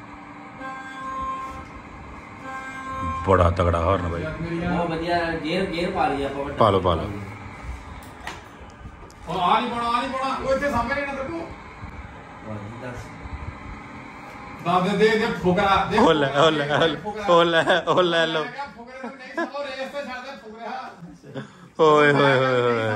ਬੜਾ ਤਗੜਾ ਹਾਰਨ ਬਾਈ ਬਹੁਤ ਵਧੀਆ ਗੇਅਰ ਗੇਅਰ ਪਾ ਲਈ ਆਪਾਂ ਪਾ ਲਓ ਪਾ ਲਓ ਉਹ ਆ ਨਹੀਂ ਪਾਉਣਾ ਆ ਨਹੀਂ ਪਾਉਣਾ ਉਹ ਇੱਥੇ ਸਾਹਮਣੇ ਨਾ ਦੇਖੋ ਦੱਸ ਦੱਸ ਦੇ ਦੇ ਫੁਕਰਾ ਦੇ ਉਹ ਲੈ ਉਹ ਲੈ ਉਹ ਲੈ ਉਹ ਲੈ ਲੋ ਫੁਕਰੇ ਨਹੀਂ ਉਹ ਰੇਸ ਤੇ ਛੱਡ ਦੇ ਫੁਕਰਾ ਓਏ ਹੋਏ ਹੋਏ ਹੋਏ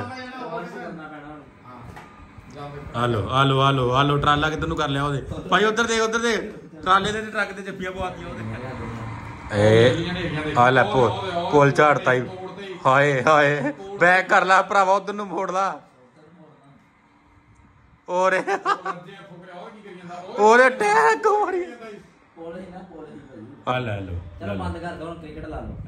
ਆਲੋ ਆਲੋ ਆਲੋ ਆਲੋ ਟਰਾਲਾ ਕਿੱਧਰ ਨੂੰ ਕਰ ਲਿਆ ਉਹਦੇ ਭਾਈ ਉਧਰ ਦੇ ਉਧਰ ਦੇ ਟਰਾਲੇ ਦੇ ਟਰੱਕ ਤੇ ਜੱਫੀਆਂ ਪਵਾਤੀਆਂ ਉਹਦੇ ਏ ਆ ਲੈ ਪੋਲ ਪੋਲ ਝਾੜਤਾ ਹੀ ਹਾਏ ਹਾਏ ਬੈਕ ਕਰ ਲੈ ਭਰਾਵਾ ਉਧਰ ਨੂੰ ਮੋੜ ਲਾ ਔਰੇ ਔਰੇ ਟੈਕ ਮਾਰੀ ਪੋਲ ਹੀ ਨਾ ਪੋਲ ਹੀ ਭਾਈ ਆ ਲੈ ਲੋ ਚਲੋ ਬੰਦ ਕਰ ਦੋ ਹੁਣ ਕ੍ਰਿਕਟ ਲਾ ਲਓ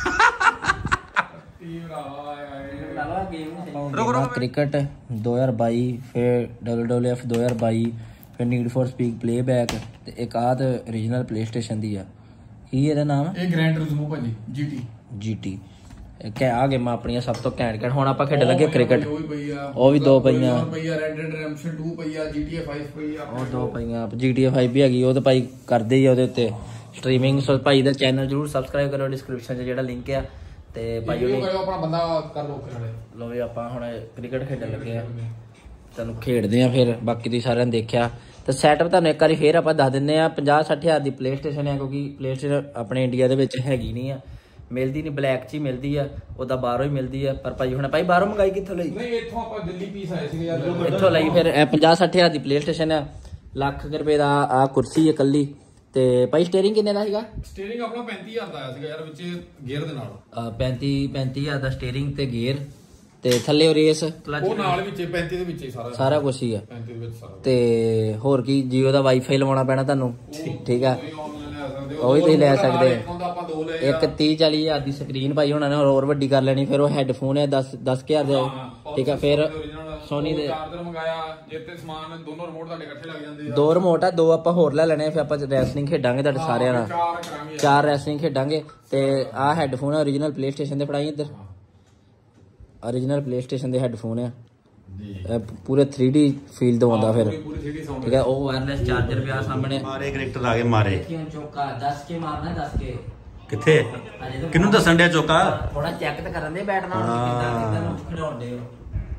क्रिकेट दो हज़ार बाई फिर डब्ल्यू डब्ल्यू एफ दो हज़ार बाई फिर नीड फॉर स्पीड प्लेबैक ते एक आद ओरिजिनल प्ले स्टेशन दी आ की ਇਹਦਾ ਨਾਮ ਇਹ ਗ੍ਰੈਂਡ ਟੂਰਿਜ਼ਮੋ ਭਾਜੀ ਜੀਟੀ ਜੀਟੀ ਕਿ ਆ ਗੇਮਾਂ ਆਪਣੀਆਂ ਸਭ ਤੋਂ ਘੈਂਟ ਘੈਂਟ ਹੁਣ ਆਪਾਂ ਖੇਡ ਲੱਗੇ ਕ੍ਰਿਕਟ ਉਹ ਵੀ ਦੋ ਪਈਆਂ ਪਈਆ ਰੈਡ ਡੈਡ ਰੈਡਮਪਸ਼ਨ ਟੂ ਪਈਆ ਜੀਟੀਏ ਫਾਈਵ ਪਈਆ ਉਹ ਦੋ ਪਈਆਂ ਜੀਟੀਏ ਫਾਈਵ ਵੀ ਹੈਗੀ ਉਹ ਤਾਂ ਭਾਈ ਕਰਦੇ ਹੀ ਆ ਉਹਦੇ ਉੱਤੇ ਸਟ੍ਰੀਮਿੰਗ ਸੋ ਭਾਈ ਦਾ ਚੈਨਲ ਜਰੂਰ ਸਬਸਕ੍ਰਾਈਬ ਕਰੋ ਡਿਸਕ੍ਰਿਪਸ਼ਨ 'ਚ ਜਿਹੜਾ ਲਿੰਕ ਆ ਤੇ ਭਾਈ ਉਹਨੇ ਆਪਣਾ ਬੰਦਾ ਕਰ ਲੋ ਨਾਲੇ ਲੋ ਵੀ ਆਪਾਂ ਹੁਣ ਕ੍ਰਿਕਟ ਖੇਡਣ ਲੱਗੇ ਆ ਤੁਹਾਨੂੰ ਖੇਡਦੇ ਆ ਫਿਰ ਬਾਕੀ ਤੁਸੀਂ ਸਾਰਿਆਂ ਨੇ ਦੇਖਿਆ ਤੇ ਸੈਟਅਪ ਤੁਹਾਨੂੰ ਇੱਕ ਵਾਰੀ ਫੇਰ ਆਪਾਂ ਦੱਸ ਦਿੰਦੇ ਆ ਪੰਜਾਹ ਸੱਠ ਹਜ਼ਾਰ ਦੀ ਪਲੇ ਸਟੇਸ਼ਨ ਹੈ ਕਿਉਂਕਿ ਪਲੇ ਸਟੇਸ਼ਨ ਆਪਣੇ ਇੰਡੀਆ ਦੇ ਵਿੱਚ ਹੈਗੀ ਨਹੀਂ ਆ ਮਿਲਦੀ ਨਹੀਂ ਬਲੈਕ 'ਚ ਹੀ ਮਿਲਦੀ ਆ ਉਹਦਾ ਬਾਹਰੋਂ ਹੀ ਮਿਲਦੀ ਆ ਪਰ ਭਾਈ ਹੁਣ ਭਾਈ ਬਾਹਰੋਂ ਮੰਗਾਈ ਕਿੱਥੋਂ ਲਈ ਨਹੀਂ ਇੱਥੋਂ ਆਪਾਂ ਦਿੱਲੀ ਪੀਸ ਆਏ ਸੀਗੇ ਯਾਰ ਇੱਥੋਂ ਲਈ ਫਿਰ ਪੰਜਾਹ ਸੱਠ ਹਜ਼ਾਰ ਦੀ ਪਲੇ ਸਟੇਸ਼ਨ ਆ ਲੱਖ ਰੁਪਏ ਦਾ ਆ ਕੁਰਸੀ ਹੈ ਇਕੱਲੀ ਤੇ ਭਾਈ ਸਟੀਅਰਿੰਗ ਕਿੰਨੇ ਦਾ ਸੀਗਾ ਸਟੀਅਰਿੰਗ ਆਪਣਾ ਪੈਂਤੀ ਹਜ਼ਾਰ ਦਾ ਆਇਆ ਸੀਗਾ ਯਾਰ ਵਿੱਚ ਗੇਅਰ ਦੇ ਨਾਲ ਪੈਂਤੀ ਪੈਂਤੀ ਹਜ਼ਾਰ ਦਾ ਸਟੀਅਰਿੰਗ ਤੇ ਗੇਅਰ ਤੇ ਥੱਲੇ ਰੇਸ ਕਲਚ ਉਹ ਨਾਲ ਵਿੱਚ ਪੈਂਤੀ ਦੇ ਵਿੱਚ ਹੀ ਸਾਰਾ ਸਾਰਾ ਕੁਝ ਹੀ ਆ ਪੈਂਤੀ ਦੇ ਵਿੱਚ ਸਾਰਾ ਤੇ ਹੋਰ ਕੀ ਜੀਓ ਦਾ ਵਾਈਫਾਈ ਲਵਾਉਣਾ ਪੈਣਾ ਤੁਹਾਨੂੰ ਠੀਕ ਆ ਉਹ ਵੀ ਤੁਸੀਂ ਲੈ ਸਕਦੇ ਇੱਕ ਤੀਹ ਚਾਲੀ ਹਜ਼ਾਰ ਦੀ ਸਕਰੀਨ ਭਾਈ ਉਹਨਾਂ ਨੇ ਹੋਰ ਵੱਡੀ ਕਰ ਲੈਣੀ ਫਿਰ ਉਹ ਹੈੱਡਫੋਨ ਹੈ ਦਸ ਦਸ ਹਜ਼ਾਰ ਦੇ ਠੀਕ ਆ ਫਿਰ ਸੋਨੀ ਦੇ ਚਾਰਜਰ ਮੰਗਾਇਆ ਜਿੱਤੇ ਸਮਾਨ ਦੋਨੋਂ ਰਿਮੋਟ ਤੁਹਾਡੇ ਇਕੱਠੇ ਲੱਗ ਜਾਂਦੇ ਆ ਦੋ ਰਿਮੋਟ ਆ ਦੋ ਆਪਾਂ ਹੋਰ ਲੈ ਲੈਣੇ ਫਿਰ ਆਪਾਂ ਰੈਸਲਿੰਗ ਖੇਡਾਂਗੇ ਤੁਹਾਡੇ ਸਾਰਿਆਂ ਨਾਲ ਚਾਰ ਕਰਾਂਗੇ ਚਾਰ ਰੈਸਲਿੰਗ ਖੇਡਾਂਗੇ ਤੇ ਆਹ ਹੈੱਡਫੋਨ ਆ ਓਰੀਜਨਲ ਪਲੇ ਸਟੇਸ਼ਨ ਦੇ ਫੜਾਈ ਇੱਧਰ ਓਰੀਜਨਲ ਪਲੇ ਸਟੇਸ਼ਨ ਦੇ ਹੈੱਡਫੋਨ ਆ ਪੂਰੇ ਥ੍ਰੀ ਡੀ ਫੀਲ ਤੋਂ ਆਉਂਦਾ ਫਿਰ ਠੀਕ ਹੈ ਉਹ ਵਾਇਰਲੈਸ ਚਾਰਜਰ ਪਿਆ ਸਾਹਮਣੇ ਮਾਰੇ ਕ੍ਰਿਕਟਰ ਆ ਗਏ ਮਾਰੇ ਚੌਕਾ ਦੱਸ ਕੇ ਮਾਰਨਾ ਦੱਸ ਕੇ ਕਿੱਥੇ ਕਿਹਨੂੰ ਦੱਸਣ ਡਿਆ ਚੌਕਾ ਥੋੜਾ ਚੈੱਕ ਤਾਂ ਕਰਨ ਦੇ ਬੈਠਣਾ ਕਿੱਦਾਂ ਕਿੱਦਾਂ ਨੂੰ ਖਿਡਾਉਂਦੇ ਹੋ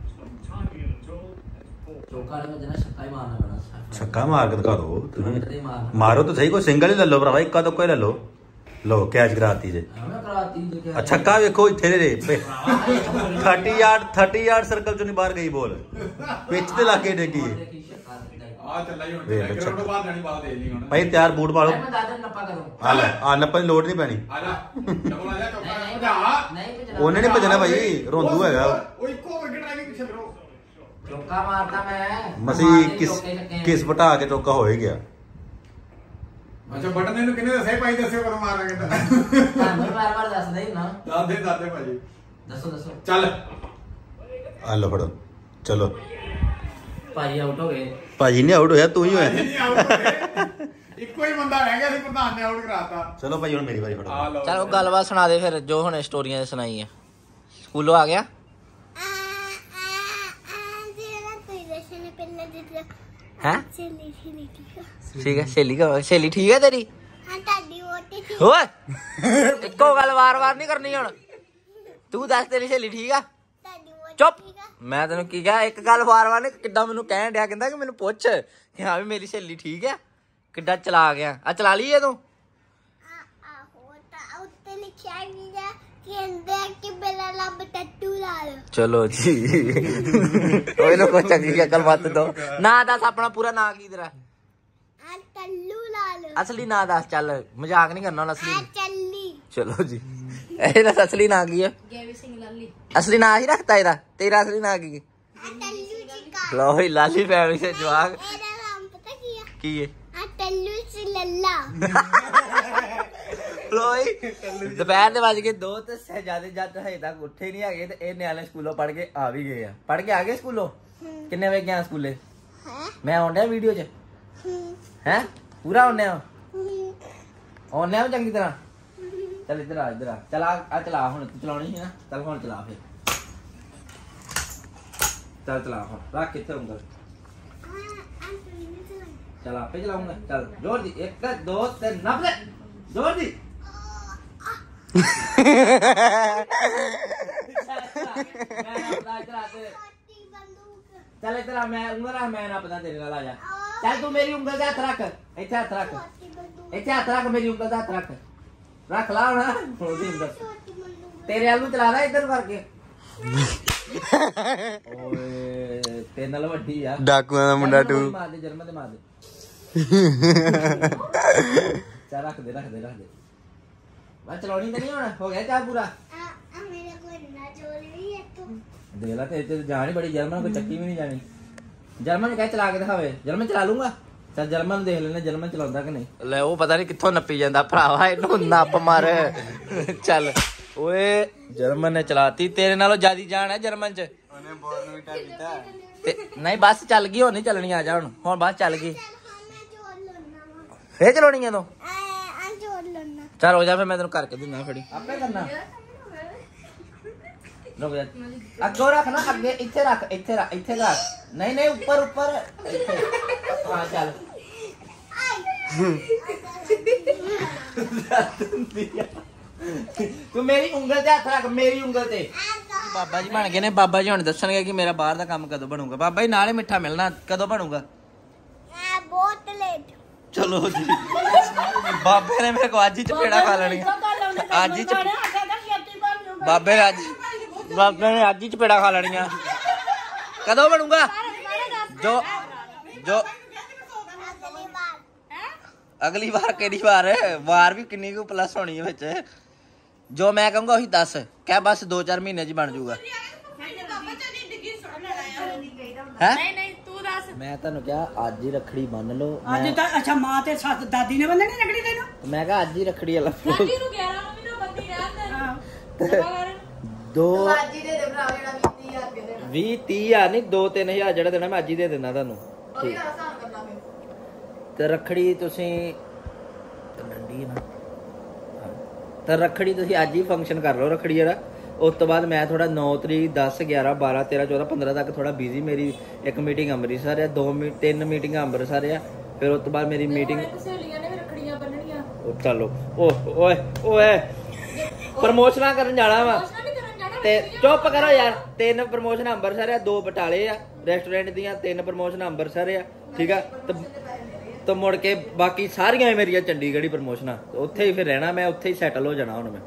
ਚੌਕਾ ਵਾਲੇ ਨੂੰ ਜਨਾ ਛੱਕਾ ਹੀ ਮਾਰਨਾ ਪੈਣਾ ਛੱਕਾ ਮਾਰ ਕੇ ਦਿਖਾ ਦੋ ਮਾਰੋ ਤਾਂ ਸਹੀ ਕੋਈ ਸਿੰਗਲ ਹੀ ਲੈ ਲਓ ਭਰਾਵਾ ਇੱਕਾ ਤੋਂ ਕੋਈ ਲੈ ਲਓ ਲੋ ਕੈਚ ਕਰਾਤੀ ਜੇ ਛੱਕਾ ਵੇਖੋ ਇੱਥੇ ਦੇ ਤੀਸ ਯਾਰਡ ਤੀਸ ਯਾਰਡ ਸਰਕਲ ਚੋਂ ਨਹੀਂ ਬਾਹਰ ਗਈ ਬੋਲ ਪਿੱਚ ਤੇ ਲੱਗੇ ਡੇਗੀ ਆ ਚੱਲਾ ਹੀ ਹੁਣ ਗਰਾਊਂਡ ਤੋਂ ਬਾਹਰ ਜਾਣੀ ਬਾਤ ਦੇ ਲਈ ਹੁਣ ਭਾਈ ਤਿਆਰ ਬੂਟ ਪਾ ਲਓ ਮੈਂ ਦਾਦਾ ਨੱਪਾ ਕਰੂੰ ਆ ਲੈ ਆ ਨੱਪਾ ਦੀ ਲੋੜ ਨਹੀਂ ਪੈਣੀ ਆ ਜਾ ਡਬਲ ਆ ਜਾ ਚੌਕਾ ਨਹੀਂ ਭਜਣਾ ਉਹਨੇ ਨਹੀਂ ਭਜਣਾ ਭਾਈ ਰੋਂਦੂ ਹੈਗਾ ਉਹ ਇੱਕੋ ਵਿਕਟ ਰਹਿ ਗਈ ਪਿੱਛੇ ਫਿਰੋ ਚੌਕਾ ਮਾਰਦਾ ਮੈਂ ਮਸੀ ਕਿਸ ਕਿਸ ਵਟਾ ਕੇ ਚੌਕਾ ਹੋ ਹੀ ਗਿਆ ਅੱਛਾ ਬਟਨ ਇਹਨੂੰ ਕਿੰਨੇ ਦੱਸੇ ਭਾਈ ਦੱਸਿਓ ਕਦੋਂ ਮਾਰਾਂਗੇ ਤਾਂ ਤੁਹਾਨੂੰ ਵਾਰ ਵਾਰ ਦੱਸਦਾ ਹੀ ਨਾ ਦੱਸ ਦੇ ਦੱਸ ਦੇ ਭਾਜੀ ਦੱਸੋ ਦੱਸੋ ਚੱਲ ਆ ਲੋ ਫੜੋ ਚਲੋ ਭਾਈ ਆਊਟ ਹੋ ਗਏ ਭਾਜੀ ਨੇ ਆਊਟ ਹੋਇਆ ਤੂੰ ਹੀ ਹੋਇਆ ਇੱਕੋ ਹੀ ਬੰਦਾ ਰਹਿ ਗਿਆ ਸੀ ਪ੍ਰਧਾਨ ਨੇ ਆਊਟ ਕਰਾਤਾ ਚਲੋ ਭਾਈ ਹੁਣ ਮੇਰੀ ਵਾਰੀ ਫੜੋ ਆ ਲਓ ਚਲੋ ਗੱਲਬਾਤ ਸੁਣਾ ਦੇ ਫਿਰ ਜੋ ਹੁਣ ਸਟੋਰੀਆਂ ਸੁਣਾਈ ਆ ਸਕੂਲੋਂ ਆ ਗਿਆ ਹੈ ਠੀਕ ਹੈ ਸਹੇਲੀ ਕਾ ਸਹੇਲੀ ਠੀਕ ਹੈ ਤੇਰੀ ਓਏ ਇੱਕੋ ਗੱਲ ਵਾਰ-ਵਾਰ ਨਹੀਂ ਕਰਨੀ ਹੁਣ ਤੂੰ ਦੱਸ ਤੇਰੀ ਸਹੇਲੀ ਠੀਕ ਆ ਚੁੱਪ ਮੈਂ ਤੈਨੂੰ ਕੀ ਕਿਹਾ ਇੱਕ ਗੱਲ ਵਾਰ-ਵਾਰ ਨੇ ਕਿੱਦਾਂ ਮੈਨੂੰ ਕਹਿਣ ਡਿਆ ਕਹਿੰਦਾ ਕਿ ਮੈਨੂੰ ਪੁੱਛ ਕਿ ਹਾਂ ਵੀ ਮੇਰੀ ਸਹੇਲੀ ਠੀਕ ਆ ਕਿੱਦਾਂ ਚਲਾ ਗਿਆ ਆ ਚਲਾ ਲਈਏ ਤੂੰ ਚਲੋ ਜੀ ਕੋਈ ਨਾ ਕੋਈ ਚੰਗੀ ਅਕਲ ਮਤ ਦੋ ਨਾ ਦੱਸ ਆਪਣਾ ਪੂਰਾ ਨਾਂ ਕੀ ਤੇਰਾ ਅਸਲੀ ਨਾਂ ਦੱਸ ਚੱਲ ਮਜ਼ਾਕ ਨਹੀਂ ਕਰਨਾ ਅਸਲੀ ਚਲੋ ਜੀ ਇਹਦਾ ਅਸਲੀ ਨਾਂ ਕੀ ਹੈ ਅਸਲੀ ਨਾਂ ਹੀ ਰੱਖਤਾ ਇਹਦਾ ਤੇਰਾ ਅਸਲੀ ਨਾਂ ਕੀ ਹੈ ਲੋ ਹੀ ਲਾਲੀ ਫੈਮਿਲੀ ਸੇ ਜਵਾਕ ਕੀ ਹੈ ਲੋਈ ਦੁਪਹਿਰ ਦੇ ਵੱਜ ਕੇ ਦੋ ਤੇ ਸਹਜਾਦੇ ਜੱਟ ਹਜੇ ਤੱਕ ਉੱਠੇ ਨਹੀਂ ਹੈਗੇ ਤੇ ਇਹ ਨਿਆਣੇ ਸਕੂਲੋਂ ਪੜ ਕੇ ਆ ਵੀ ਗਏ ਆ ਪੜ ਕੇ ਆ ਗਏ ਸਕੂਲੋਂ ਕਿੰਨੇ ਵਜੇ ਗਿਆ ਸਕੂਲੇ ਮੈਂ ਆਉਂਦਾ ਵੀਡੀਓ 'ਚ ਹੈ ਪੂਰਾ ਆਉਂਦਾ ਆਉਂਦਾ ਚੰਗੀ ਤਰ੍ਹਾਂ ਚੱਲ ਇੱਧਰ ਆ ਇੱਧਰ ਆ ਚਲ ਆ ਚਲਾ ਹੁਣ ਤੂੰ ਚਲਾਉਣੀ ਸੀ ਨਾ ਚੱਲ ਹੁਣ ਚਲਾ ਫਿਰ ਚੱਲ ਚਲਾ ਹੁਣ ਰੱਖ ਕਿੱਥੇ ਉਂਗਲ चल आप पे चलाऊंगा चल जोर दी एक दो तीन नब ले जोर दी ਚੱਲ ਇੱਧਰ ਆ ਮੈਂ ਉਂਗਲ ਰੱਖ ਮੈਂ ਨਾ ਪਤਾ ਤੇਰੇ ਨਾਲ ਆ ਜਾ ਚੱਲ ਤੂੰ ਮੇਰੀ ਉਂਗਲ ਤੇ ਹੱਥ ਰੱਖ ਇੱਥੇ ਹੱਥ ਰੱਖ ਇੱਥੇ ਹੱਥ ਰੱਖ ਮੇਰੀ ਉਂਗਲ ਤੇ ਹੱਥ ਰੱਖ ਰੱਖ ਲਾ ਹੁਣ ਉਹਦੀ ਉਂਗਲ ਤੇਰੇ ਵੱਲ ਨੂੰ ਚਲਾ ਲੈ ਇੱਧਰ ਕਰਕੇ ਓਏ ਤੇਰੇ ਨਾਲ ਵੱਡੀ ਆ ਡਾਕੂਆਂ ਦਾ ਮੁੰਡਾ ਟੂ ਮਾਰ ਦੇ ਜਰਮਨ ਦੇ ਮਾਰ ਦੇ ਚੱਲ ਰੱਖ ਦੇ ਰੱਖ ਦੇ ਰੱਖ ਦੇ ਬਸ ਚਲਾਉਣੀ ਤਾਂ ਨਹੀਂ ਹੁਣ ਹੋ ਗਿਆ ਚਾਹ ਪੂਰਾ ਮੇਰੇ ਕੋਲ ਨਾ ਚੋਲ ਵੀ ਇੱਕ ਦੇਖ ਲਾ ਤੇ ਤੇ ਜਾਣੀ ਬੜੀ ਜਰਮਨ ਕੋਈ ਚੱਕੀ ਵੀ ਨਹੀਂ ਜਾਣੀ ਜਰਮਨ ਕਹਿ ਚਲਾ ਕੇ ਦਿਖਾਵੇ ਜਰਮਨ ਚਲਾ ਲੂੰਗਾ ਚੱਲ ਜਰਮਨ ਦੇਖ ਲੈਣੇ ਜਰਮਨ ਚਲਾਉਂਦਾ ਕਿ ਨਹੀਂ ਲੈ ਉਹ ਪਤਾ ਨਹੀਂ ਕਿੱਥੋਂ ਨੱਪੀ ਜਾਂਦਾ ਭਰਾਵਾ ਇਹਨੂੰ ਨੱਪ ਮਾਰ ਚੱਲ ਓਏ ਜਰਮਨ ਨੇ ਚਲਾਤੀ ਤੇਰੇ ਨਾਲੋਂ ਜ਼ਿਆਦੀ ਜਾਣ ਹੈ ਜਰਮਨ ਚ ਉਹਨੇ ਬੋਰਨਵੀਟਾ ਪੀਤਾ ਤੇ ਨਹੀਂ ਬੱਸ ਚੱਲ ਗਈ ਹੁਣ ਨਹੀਂ ਚੱਲਣੀ ਆ ਜਾ ਹੁਣ ਹੁਣ ਬੱਸ ਚੱਲ ਗਈ ਫੇਰ ਚਲਾਉਣੀ ਆ ਤੂੰ ਚੱਲ ਹੋ ਜਾ ਫਿਰ ਮੈਂ ਤੈਨੂੰ ਕਰਕੇ ਦਿੰਦਾ ਫੜੀ ਆਪੇ ਕਰਨਾ ਰੁਕ ਜਾ ਅੱਗੋਂ ਰੱਖ ਨਾ ਅੱਗੇ ਇੱਥੇ ਰੱਖ ਇੱਥੇ ਰੱਖ ਇੱਥੇ ਰੱਖ ਨਹੀਂ ਨਹੀਂ ਉੱਪਰ ਉੱਪਰ ਇੱਥੇ ਹਾਂ ਚੱਲ ਤੂੰ ਮੇਰੀ ਉਂਗਲ ਤੇ ਹੱਥ ਰੱਖ ਮੇਰੀ ਉਂਗਲ ਤੇ ਬਾਬਾ ਜੀ ਬਣ ਗਏ ਨੇ ਬਾਬਾ ਜੀ ਹੁਣ ਦੱਸਣਗੇ ਕਿ ਮੇਰਾ ਬਾਹਰ ਦਾ ਕੰਮ ਕਦੋਂ ਬਣੂਗਾ ਬਾਬਾ ਜੀ ਨਾਲੇ ਮਿੱਠਾ ਮਿਲਣਾ ਕਦੋਂ ਬਣੂਗਾ ਬਹੁਤ ਲੇਟ ਚਲੋ ਜੀ ਬਾਬੇ ਨੇ ਮੇਰੇ ਕੋ ਅੱਜ ਹੀ ਚਪੇੜਾ ਖਾ ਲੈਣੀ ਅੱਜ ਹੀ ਬਾਬੇ ਨੇ ਅੱਜ ਬਾਬੇ ਨੇ ਅੱਜ ਹੀ ਚਪੇੜਾ ਖਾ ਲੈਣੀਆਂ ਕਦੋਂ ਬਣੂਗਾ ਜੋ ਜੋ ਅਗਲੀ ਵਾਰ ਕਿਹੜੀ ਵਾਰ ਵਾਰ ਵੀ ਕਿੰਨੀ ਕੁ ਪਲੱਸ ਹੋਣੀ ਹੈ ਵਿੱਚ ਜੋ ਮੈਂ ਕਹੂੰਗਾ ਉਹੀ ਦੱਸ ਕਹਿ ਬਸ ਦੋ ਚਾਰ ਮਹੀਨੇ ਚ ਬਣ ਜਾਊਗਾ ਹੈ ਨਹੀਂ ਨਹੀਂ ਤੂੰ ਦੱਸ ਮੈਂ ਤੁਹਾਨੂੰ ਕਿਹਾ ਅੱਜ ਹੀ ਰੱਖੜੀ ਬੰਨ ਲਓ ਅੱਜ ਤਾਂ ਅੱਛਾ ਮਾਂ ਤੇ ਸੱਸ ਦਾਦੀ ਨੇ ਬੰਨਣੀ ਰੱਖੜੀ ਤੈਨੂੰ ਮੈਂ ਕਿਹਾ ਅੱਜ ਹੀ ਰੱਖੜੀ ਵਾਲਾ ਦਾਦੀ ਨੂੰ ਗਿਆਰਾਂ ਨੂੰ ਮੈਨੂੰ ਬੰਦੀ ਰਹਿਣ ਦੋ ਬਾਜੀ ਦੇ ਦੇ ਭਰਾ ਜਿਹੜਾ ਵੀਹ ਹਜ਼ਾਰ ਰੁਪਏ ਦੇਣਾ ਵੀਹ ਤੀਹ ਹਜ਼ਾਰ ਨਹੀਂ ਦੋ ਤਿੰਨ ਹਜ਼ਾਰ ਜਿਹੜਾ ਦੇਣਾ ਮੈਂ ਅੱਜ ਹੀ ਦੇ ਦਿੰਦਾ ਤੁਹਾਨੂੰ ਉਹਦੀ ਆਸਾਨ ਕਰਨਾ ਫਿਰ ਤੇ ਰੱਖੜੀ ਤੁਸੀਂ ਡੰਡੀ ਨਾ ਤੇ ਰੱਖੜੀ ਤੁਸੀਂ ਅੱਜ ਹੀ ਫੰਕਸ਼ਨ ਕਰ ਲਓ ਰੱਖੜੀ ਜਿਹੜਾ ਉਸ ਤੋਂ ਬਾਅਦ ਮੈਂ ਥੋੜਾ ਨੌ ਤਰੀਕ ਦਸ ਗਿਆਰਾਂ ਬਾਰਾਂ ਤੇਰਾਂ ਚੌਦਾਂ ਪੰਦਰਾਂ ਤੱਕ ਥੋੜਾ ਬਿਜ਼ੀ ਮੇਰੀ ਇੱਕ ਮੀਟਿੰਗ ਅੰਮ੍ਰਿਤਸਰ ਆ ਦੋ ਮੀ ਤਿੰਨ ਮੀਟਿੰਗਾਂ ਅੰਮ੍ਰਿਤਸਰ ਆ ਫਿਰ ਉਸ ਤੋਂ ਬਾਅਦ ਮੇਰੀ ਮੀਟਿੰਗ ਸਹੇਲੀਆਂ ਨੇ ਵੀ ਰੱਖੜੀਆਂ ਬੰਨਣੀਆਂ ਉਹ ਚਲੋ ਓਹ ਓਏ ਓਏ ਪ੍ਰਮੋਸ਼ਨਾਂ ਕਰਨ ਜਾਣਾ ਵਾ ਤੇ ਚੁੱਪ ਕਰੋ ਯਾਰ ਤਿੰਨ ਪ੍ਰਮੋਸ਼ਨ ਅੰਮ੍ਰਿਤਸਰ ਆ ਦੋ ਬਟਾਲੇ ਆ ਰੈਸਟੋਰੈਂਟ ਦੀਆਂ ਤਿੰਨ ਪ੍ਰਮੋਸ਼ਨ ਅੰਮ੍ਰਿਤਸਰ ਆ ਠੀਕ ਆ ਤੇ ਮੁੜ ਕੇ ਬਾਕੀ ਸਾਰੀਆਂ ਮੇਰੀਆਂ ਚੰਡੀਗੜ੍ਹ ਹੀ ਪ੍ਰਮੋਸ਼ਨਾਂ ਉੱਥੇ ਹੀ ਫਿਰ ਰਹਿਣਾ ਮੈਂ ਉੱਥੇ ਹੀ ਸੈਟਲ ਹੋ ਜਾਣਾ ਹੁਣ ਮੈਂ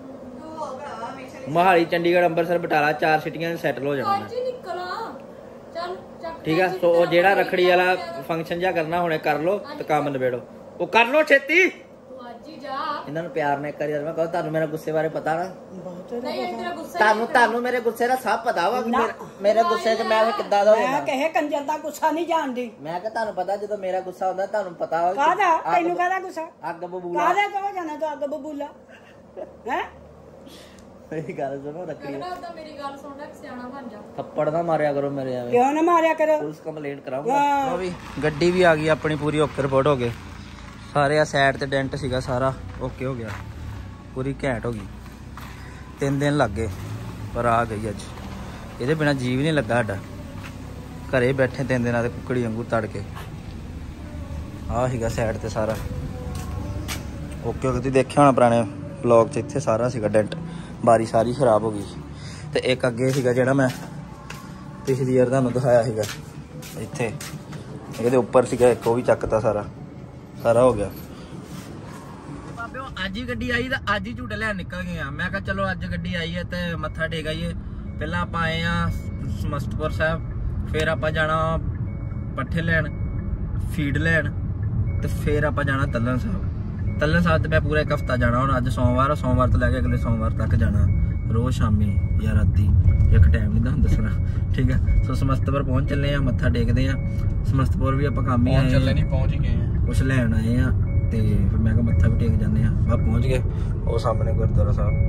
ਮੋਹਾਲੀ ਚੰਡੀਗੜ੍ਹ ਅੰਮ੍ਰਿਤਸਰ ਬਟਾਲਾ ਚਾਰ ਸਿਟੀਆਂ ਸੈਟਲ ਹੋ ਜਾਣਾ ਮੈਂ ਚੱਲ ਚੱਕ ਠੀਕ ਆ ਸੋ ਉਹ ਜਿਹੜਾ ਰੱਖੜੀ ਵਾਲਾ ਫੰਕਸ਼ਨ ਜਿਹਾ ਕਰਨਾ ਹੁਣੇ ਕਰ ਲੋ ਤੇ ਕੰਮ ਨਿਬੇੜੋ ਉਹ ਕਰ ਲੋ ਛੇਤੀ ਤੂੰ ਅੱਜ ਹੀ ਜਾ ਇਹਨਾਂ ਨੂੰ ਪਿਆਰ ਨਾਲ ਕਰੀ ਮੈਂ ਕਹਾਂ ਤੁਹਾਨੂੰ ਮੇਰਾ ਗੁੱਸੇ ਬਾਰੇ ਪਤਾ ਨਾ ਨਹੀਂ ਤੇਰਾ ਗੁੱਸਾ ਤੁਹਾਨੂੰ ਤੁਹਾਨੂੰ ਮੇਰੇ ਗੁੱਸੇ ਦਾ ਸਭ ਪਤਾ ਵਾ ਕਿ ਮੇਰੇ- ਮੇਰੇ ਗੁੱਸੇ 'ਚ ਮੈਂ ਕਿੱਦਾਂ ਦਾ ਮੈਂ ਹੁੰਦਾ ਕਹੇ ਕੰਜਰ ਦਾ ਗੁੱਸਾ ਨਹੀਂ ਜਾਣਦੀ ਮੈਂ ਕਿਹਾ ਤੁਹਾਨੂੰ ਪਤਾ ਜਦੋਂ ਮੇਰਾ ਗੁੱਸਾ ਹੁੰਦਾ ਤੁਹਾਨੂੰ ਪਤਾ ਵਾ ਕਿ ਕਾਹਦਾ ਅੱਗ- ਤੈਨੂੰ ਕਾਹਦਾ ਗੁੱਸਾ ਅੱਗ ਬਬੂਲਾ ਕਾਹਦਾ ਕਹੋ ਜਾਣਾ ਤੂੰ ਅੱਗ ਬਬੂਲਾ ਹੈ ਇਹ ਗੱਲ ਸੁਣੋ ਰੱਖੜੀ ਕਹਿੰਦਾ ਉਦਾਂ ਮੇਰੀ ਗੱਲ ਸੁਣ ਲੈ ਸਿਆਣਾ ਬਣ ਜਾ ਥੱਪੜ ਨਾ ਮਾਰਿਆ ਕਰੋ ਮੇਰੇ ਐਵੇਂ ਕਿਉਂ ਨਾ ਮਾਰਿਆ ਕਰੋ ਪੁਲਿਸ ਕੰਪਲੇਂਟ ਕਰਾਉਂਗਾ ਲੋ ਵੀ ਗੱਡੀ ਵੀ ਆ ਗਈ ਆਪਣੀ ਪੂਰੀ ਓਕੇ ਰਿਪੋਰਟ ਹੋ ਗਏ ਸਾਰੇ ਆ ਸਾਈਡ ਤੇ ਡੈਂਟ ਸੀਗਾ ਸਾਰਾ ਓਕੇ ਹੋ ਗਿਆ ਪੂਰੀ ਘੈਂਟ ਹੋ ਗਈ ਤਿੰਨ ਦਿਨ ਲੱਗ ਗਏ ਪਰ ਆ ਗਈ ਅੱਜ ਇਹਦੇ ਬਿਨਾ ਜੀਵ ਨਹੀਂ ਲੱਗਾ ਸਾਡਾ ਘਰੇ ਬੈਠੇ ਤਿੰਨ ਦਿਨਾਂ ਦੇ ਕੁੱਕੜੀ ਵਾਂਗੂ ਤੜ ਕੇ ਆ ਸੀਗਾ ਸਾਈਡ ਤੇ ਸਾਰਾ ਓਕੇ ਹੋ ਗਿਆ ਤੁਸੀਂ ਦੇਖਿਆ ਹੋਣਾ ਪੁਰਾਣੇ ਵਲੌਗ 'ਚ ਇੱਥੇ ਸਾਰਾ ਸੀਗਾ ਡੈਂਟ ਬਾਰੀ ਸਾਰੀ ਖਰਾਬ ਹੋ ਗਈ ਤੇ ਇੱਕ ਅੱਗੇ ਸੀਗਾ ਜਿਹੜਾ ਮੈਂ ਪਿਛਲੀ ਵਾਰ ਤੁਹਾਨੂੰ ਦਿਖਾਇਆ ਸੀਗਾ ਇੱਥੇ ਇਹਦੇ ਉੱਪਰ ਸੀਗਾ ਇੱਕ ਉਹ ਵੀ ਚੱਕਤਾ ਸਾਰਾ ਸਾਰਾ ਹੋ ਗਿਆ ਬਾਬੇ ਅੱਜ ਹੀ ਗੱਡੀ ਆਈ ਤਾਂ ਅੱਜ ਹੀ ਝੂਟੇ ਲੈਣ ਨਿਕਲ ਗਏ ਆ ਮੈਂ ਕਿਹਾ ਚਲੋ ਅੱਜ ਗੱਡੀ ਆਈ ਹੈ ਤੇ ਮੱਥਾ ਟੇਕ ਆਈਏ ਪਹਿਲਾਂ ਆਪਾਂ ਆਏ ਆ ਸਮਸਤਪੁਰ ਸਾਹਿਬ ਫਿਰ ਆਪਾਂ ਜਾਣਾ ਪੱਠੇ ਲੈਣ ਫੀਡ ਲੈਣ ਤੇ ਫਿਰ ਆਪਾਂ ਜਾਣਾ ਤੱਲਣ ਸਾਹਿਬ ਤੱਲਣ ਸਾਹਿਬ ਤੇ ਮੈਂ ਪੂਰਾ ਇੱਕ ਹਫਤਾ ਜਾਣਾ ਹੁਣ ਅੱਜ ਸੋਮਵਾਰ ਆ ਸੋਮਵਾਰ ਤੋਂ ਲੈ ਕੇ ਅਗਲੇ ਸੋਮਵਾਰ ਤੱਕ ਜਾਣਾ ਰੋਜ਼ ਸ਼ਾਮੀ ਜਾਂ ਰਾਤੀ ਇੱਕ ਟਾਈਮ ਨਹੀਂ ਤੁਹਾਨੂੰ ਦੱਸਣਾ ਠੀਕ ਆ ਸੋ ਸਮਸਤਪੁਰ ਪਹੁੰਚ ਚੱਲੇ ਆ ਮੱਥਾ ਟੇਕਦੇ ਆ ਸਮਸਤਪੁਰ ਵੀ ਆਪਾਂ ਕੰਮ ਹੀ ਆਏ ਚੱਲੇ ਨਹੀਂ ਪਹੁੰਚ ਹੀ ਗਏ ਆ ਕੁਛ ਲੈਣ ਆਏ ਆ ਤੇ ਫਿਰ ਮੈਂ ਕਿਹਾ ਮੱਥਾ ਵੀ ਟੇਕ ਜਾਂਦੇ ਆ ਬਾ ਪਹੁੰਚ ਗਏ ਉਹ ਸਾਹਮਣੇ ਗੁਰਦੁਆਰਾ ਸਾਹਿਬ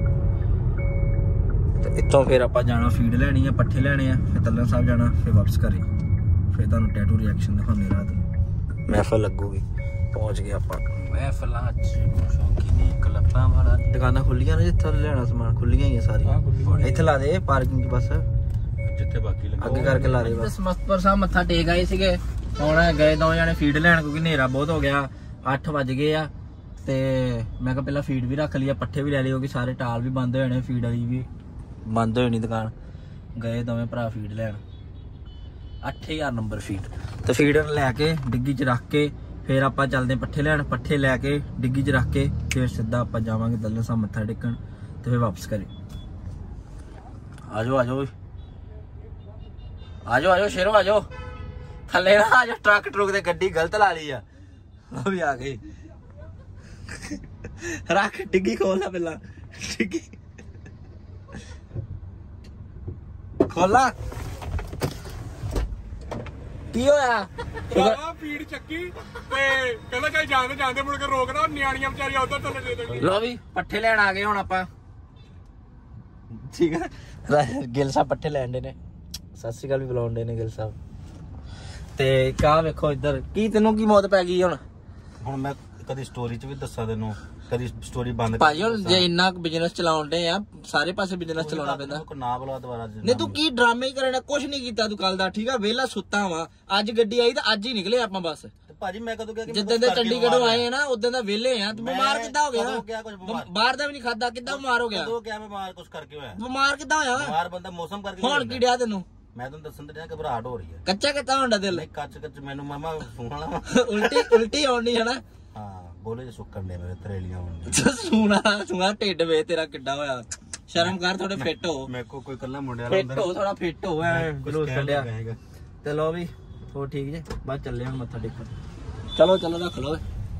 ਤੇ ਇੱਥੋਂ ਫਿਰ ਆਪਾਂ ਜਾਣਾ ਫੀਡ ਲੈਣੀ ਆ ਪੱਠੇ ਲੈਣੇ ਆ ਫਿਰ ਤੱਲਣ ਸਾਹਿਬ ਜਾਣਾ ਫਿਰ ਵਾਪਸ ਘਰੇ ਫਿਰ ਤੁਹਾਨੂੰ ਟੈਟੂ ਰਿਐਕਸ਼ਨ ਦਿਖਾਉਂਦੇ ਰਾਤ ਨੂੰ ਮਹਿਫਲ ਲੱਗੂਗੀ ਪਹੁੰਚ ਗਏ ਆਪਾਂ ਮਹਿਫਲਾਂ ਚ ਸ਼ੌਂਕੀ ਦੀ ਕਲੱਬਾਂ ਵਾਲਾ ਦੁਕਾਨਾਂ ਖੁੱਲੀਆਂ ਨੇ ਜਿੱਥੇ ਲੈਣਾ ਸਮਾਨ ਖੁੱਲੀਆਂ ਹੀ ਆ ਸਾਰੀਆਂ ਇੱਥੇ ਲਾ ਦੇ ਪਾਰਕਿੰਗ ਚ ਬਸ ਜਿੱਥੇ ਬਾਕੀ ਲੱਗਾ ਅੱਗੇ ਕਰਕੇ ਲਾ ਦੇ ਬਸ ਸਮਸਤਪੁਰ ਸਾਹਿਬ ਮੱਥਾ ਟੇਕ ਆਏ ਸੀਗੇ ਹੁਣ ਗਏ ਦੋ ਜਣੇ ਫੀਡ ਲੈਣ ਕਿਉਂਕਿ ਹਨੇਰਾ ਬਹੁਤ ਹੋ ਗਿਆ ਅੱਠ ਵੱਜ ਗਏ ਆ ਤੇ ਮੈਂ ਕਿਹਾ ਪਹਿਲਾਂ ਫੀਡ ਵੀ ਰੱਖ ਲਈ ਆ ਪੱਠੇ ਵੀ ਲੈ ਲਈ ਕਿਉਂਕਿ ਸਾਰੇ ਟਾਲ ਵੀ ਬੰਦ ਹੋਏ ਨੇ ਫੀਡ ਵਾਲੀ ਵੀ ਬੰਦ ਹੋਈ ਨਹੀਂ ਦੁਕਾਨ ਗਏ ਦੋਵੇਂ ਭਰਾ ਫੀਡ ਲੈਣ ਅੱਠ ਹਜ਼ਾਰ ਨੰਬਰ ਫੀਡ। ਤੇ ਫੀਡਰ ਲੈ ਕੇ ਡਿੱਗੀ 'ਚ ਰੱਖ ਕੇ ਫਿਰ ਆਪਾਂ ਚੱਲਦੇ ਪੱਠੇ ਲੈਣ। ਪੱਠੇ ਲੈ ਕੇ ਡਿੱਗੀ 'ਚ ਰੱਖ ਕੇ ਫਿਰ ਸਿੱਧਾ ਆਪਾਂ ਜਾਵਾਂਗੇ ਦਲਨ ਸਾਹਿਬ ਮੱਥਾ ਟੇਕਣ ਤੇ ਫਿਰ ਵਾਪਸ ਕਰੇ। ਆਜੋ ਆਜੋ ਆਜੋ ਆਜੋ ਸ਼ੇਰੋ ਆਜੋ ਥੱਲੇ ਨਾ ਆਜੋ। ਟਰੱਕ ਟਰੁਕ ਤੇ ਗੱਡੀ ਗਲਤ ਲਾ ਲਈ ਆ। ਉਹ ਵੀ ਆ ਗਈ। ਰੱਖ ਡਿੱਗੀ ਖੋਲਣਾ ਪਹਿਲਾਂ। ਡਿੱਗੀ ਖੋਲਾ। ਕੀ ਹੋਇਆ? ਭਰਾਵਾ ਫੀਡ ਚੱਕੀ ਤੇ ਕਹਿੰਦਾ ਕਿ ਜਾਂਦੇ ਜਾਂਦੇ ਮੁੜ ਕੇ ਰੋਕਦਾ ਨਿਆਣੀਆਂ ਵਿਚਾਰੀਆਂ ਉਧਰ ਥੱਲੇ ਦੇ ਦੇਣਗੇ। ਲੋ ਵੀ ਪੱਠੇ ਲੈਣ ਆ ਗਏ ਹੁਣ ਆਪਾਂ। ਠੀਕ ਹੈ ਗਿੱਲ ਸਾਹਿਬ ਪੱਠੇ ਲੈਣ ਦੇ ਨੇ। ਸਤਿ ਸ਼੍ਰੀ ਅਕਾਲ ਵੀ ਬੁਲਾਉਂਦੇ ਨੇ ਗਿੱਲ ਸਾਹਿਬ। ਤੇ ਕਾ ਵੇਖੋ ਇੱਧਰ ਕੀ ਤੈਨੂੰ ਕੀ ਮੌਤ ਪੈ ਗਈ ਹੁਣ? ਹੁਣ ਮੈਂ ਕਦੀ ਸਟੋਰੀ 'ਚ ਵੀ ਦੱਸਾਂ ਤੈਨੂੰ, ਕਦੀ ਸਟੋਰੀ ਬੰਦ ਭਾਜੀ ਹੁਣ ਜੇ ਇੰਨਾ ਬਿਜ਼ਨਸ ਚਲਾਉਂਦੇ ਆ ਸਾਰੇ ਪਾਸੇ ਬਿਜ਼ਨਸ ਚਲਾਉਣਾ ਪੈਂਦਾ। ਨਾ ਬੁਲਾ ਦੁਬਾਰਾ। ਨਹੀਂ ਤੂੰ ਕੀ ਡਰਾਮੇ ਕਰਨਾ? ਕੁਛ ਨਹੀਂ ਕੀਤਾ ਤੂੰ ਕੱਲ ਦਾ। ਠੀਕ ਆ ਵਿਹਲਾ ਸੁੱਤਾ ਵਾ। ਅੱਜ ਗੱਡੀ ਆਈ ਤਾਂ ਅੱਜ ਹੀ ਨਿਕਲੇ ਆਪਾਂ ਬਸ। ਭਾਜੀ ਮੈਂ ਕਦੋਂ ਗਿਆ ਕਿ ਜਿੱਦਾਂ ਦੇ ਚੰਡੀਗੜ੍ਹੋਂ ਆਏ ਆ ਨਾ ਉਦੋਂ ਦਾ ਵਿਹਲੇ ਆ। ਤੂੰ ਬਿਮਾਰ ਕਿੱਦਾਂ ਹੋ ਗਿਆ? ਬਾਹਰ ਦਾ ਵੀ ਨਹੀਂ ਖਾਦਾ ਕਿੱਦਾਂ ਬਿਮਾਰ ਹੋ ਗਿਆ? ਕਦੋਂ ਗਿਆ ਬਿਮਾਰ? ਕੁਛ ਕਰਕੇ ਹੋਇਆ? ਬਿਮਾਰ ਕਿੱਦਾਂ ਹੋਇਆ? ਬਿਮਾਰ ਬੰਦਾ ਮੌਸਮ ਕਰਕੇ। ਹੁਣ ਕੀ ਡਿਆ ਤੈਨੂੰ? ਮੈਂ ਤੁਹਾਨੂੰ ਦੱਸਣ ਤੇ ਰਿਹਾ ਘਬਰਾਹਟ ਹੋ ਰਹੀ ਹੈ। ਕੱਚਾ ਕਿੱਦਾਂ ਹੁੰਦਾ ਦਿਲ? ਨਹੀਂ ਕੱਚ ਕੱਚ ਮੈਨੂੰ ਮਾਮਾ ਸੂਣਾ ਉਲਟੀ ਉਲਟੀ ਆਉਣੀ ਹੈ ਨਾ। ਹਾਂ ਬੋਲੇ ਜੇ ਸੁੱਕਣ ਦੇ ਮੇਰੇ ਤਰੇਲੀਆਂ ਹੋਣ। ਸੂਣਾ ਸੂਣਾ ਢਿੱਡ ਵੇ ਤੇਰਾ ਕਿੱਡਾ ਹੋਇਆ। ਸ਼ਰਮ ਕਰ ਥੋੜੇ ਫਿੱਟ ਹੋ। ਮੇਰੇ ਕੋ ਕੋਈ ਕੱਲਾ ਮੁੰਡਿਆਂ ਦਾ ਫਿੱਟ ਹੋ ਥੋੜਾ ਫਿੱਟ ਹੋ। ਐ ਜਲੂਸ ਕੱਢਿਆ ਹੈਗਾ। ਤੇ ਲੋ ਵੀ ਹੋ ਠੀਕ ਜੇ ਬਾਅਦ ਚੱਲੇ ਹੁਣ ਮੱਥਾ ਟੇਕਣ। ਚਲੋ ਚਲੋ ਰੱਖ ਲੋ।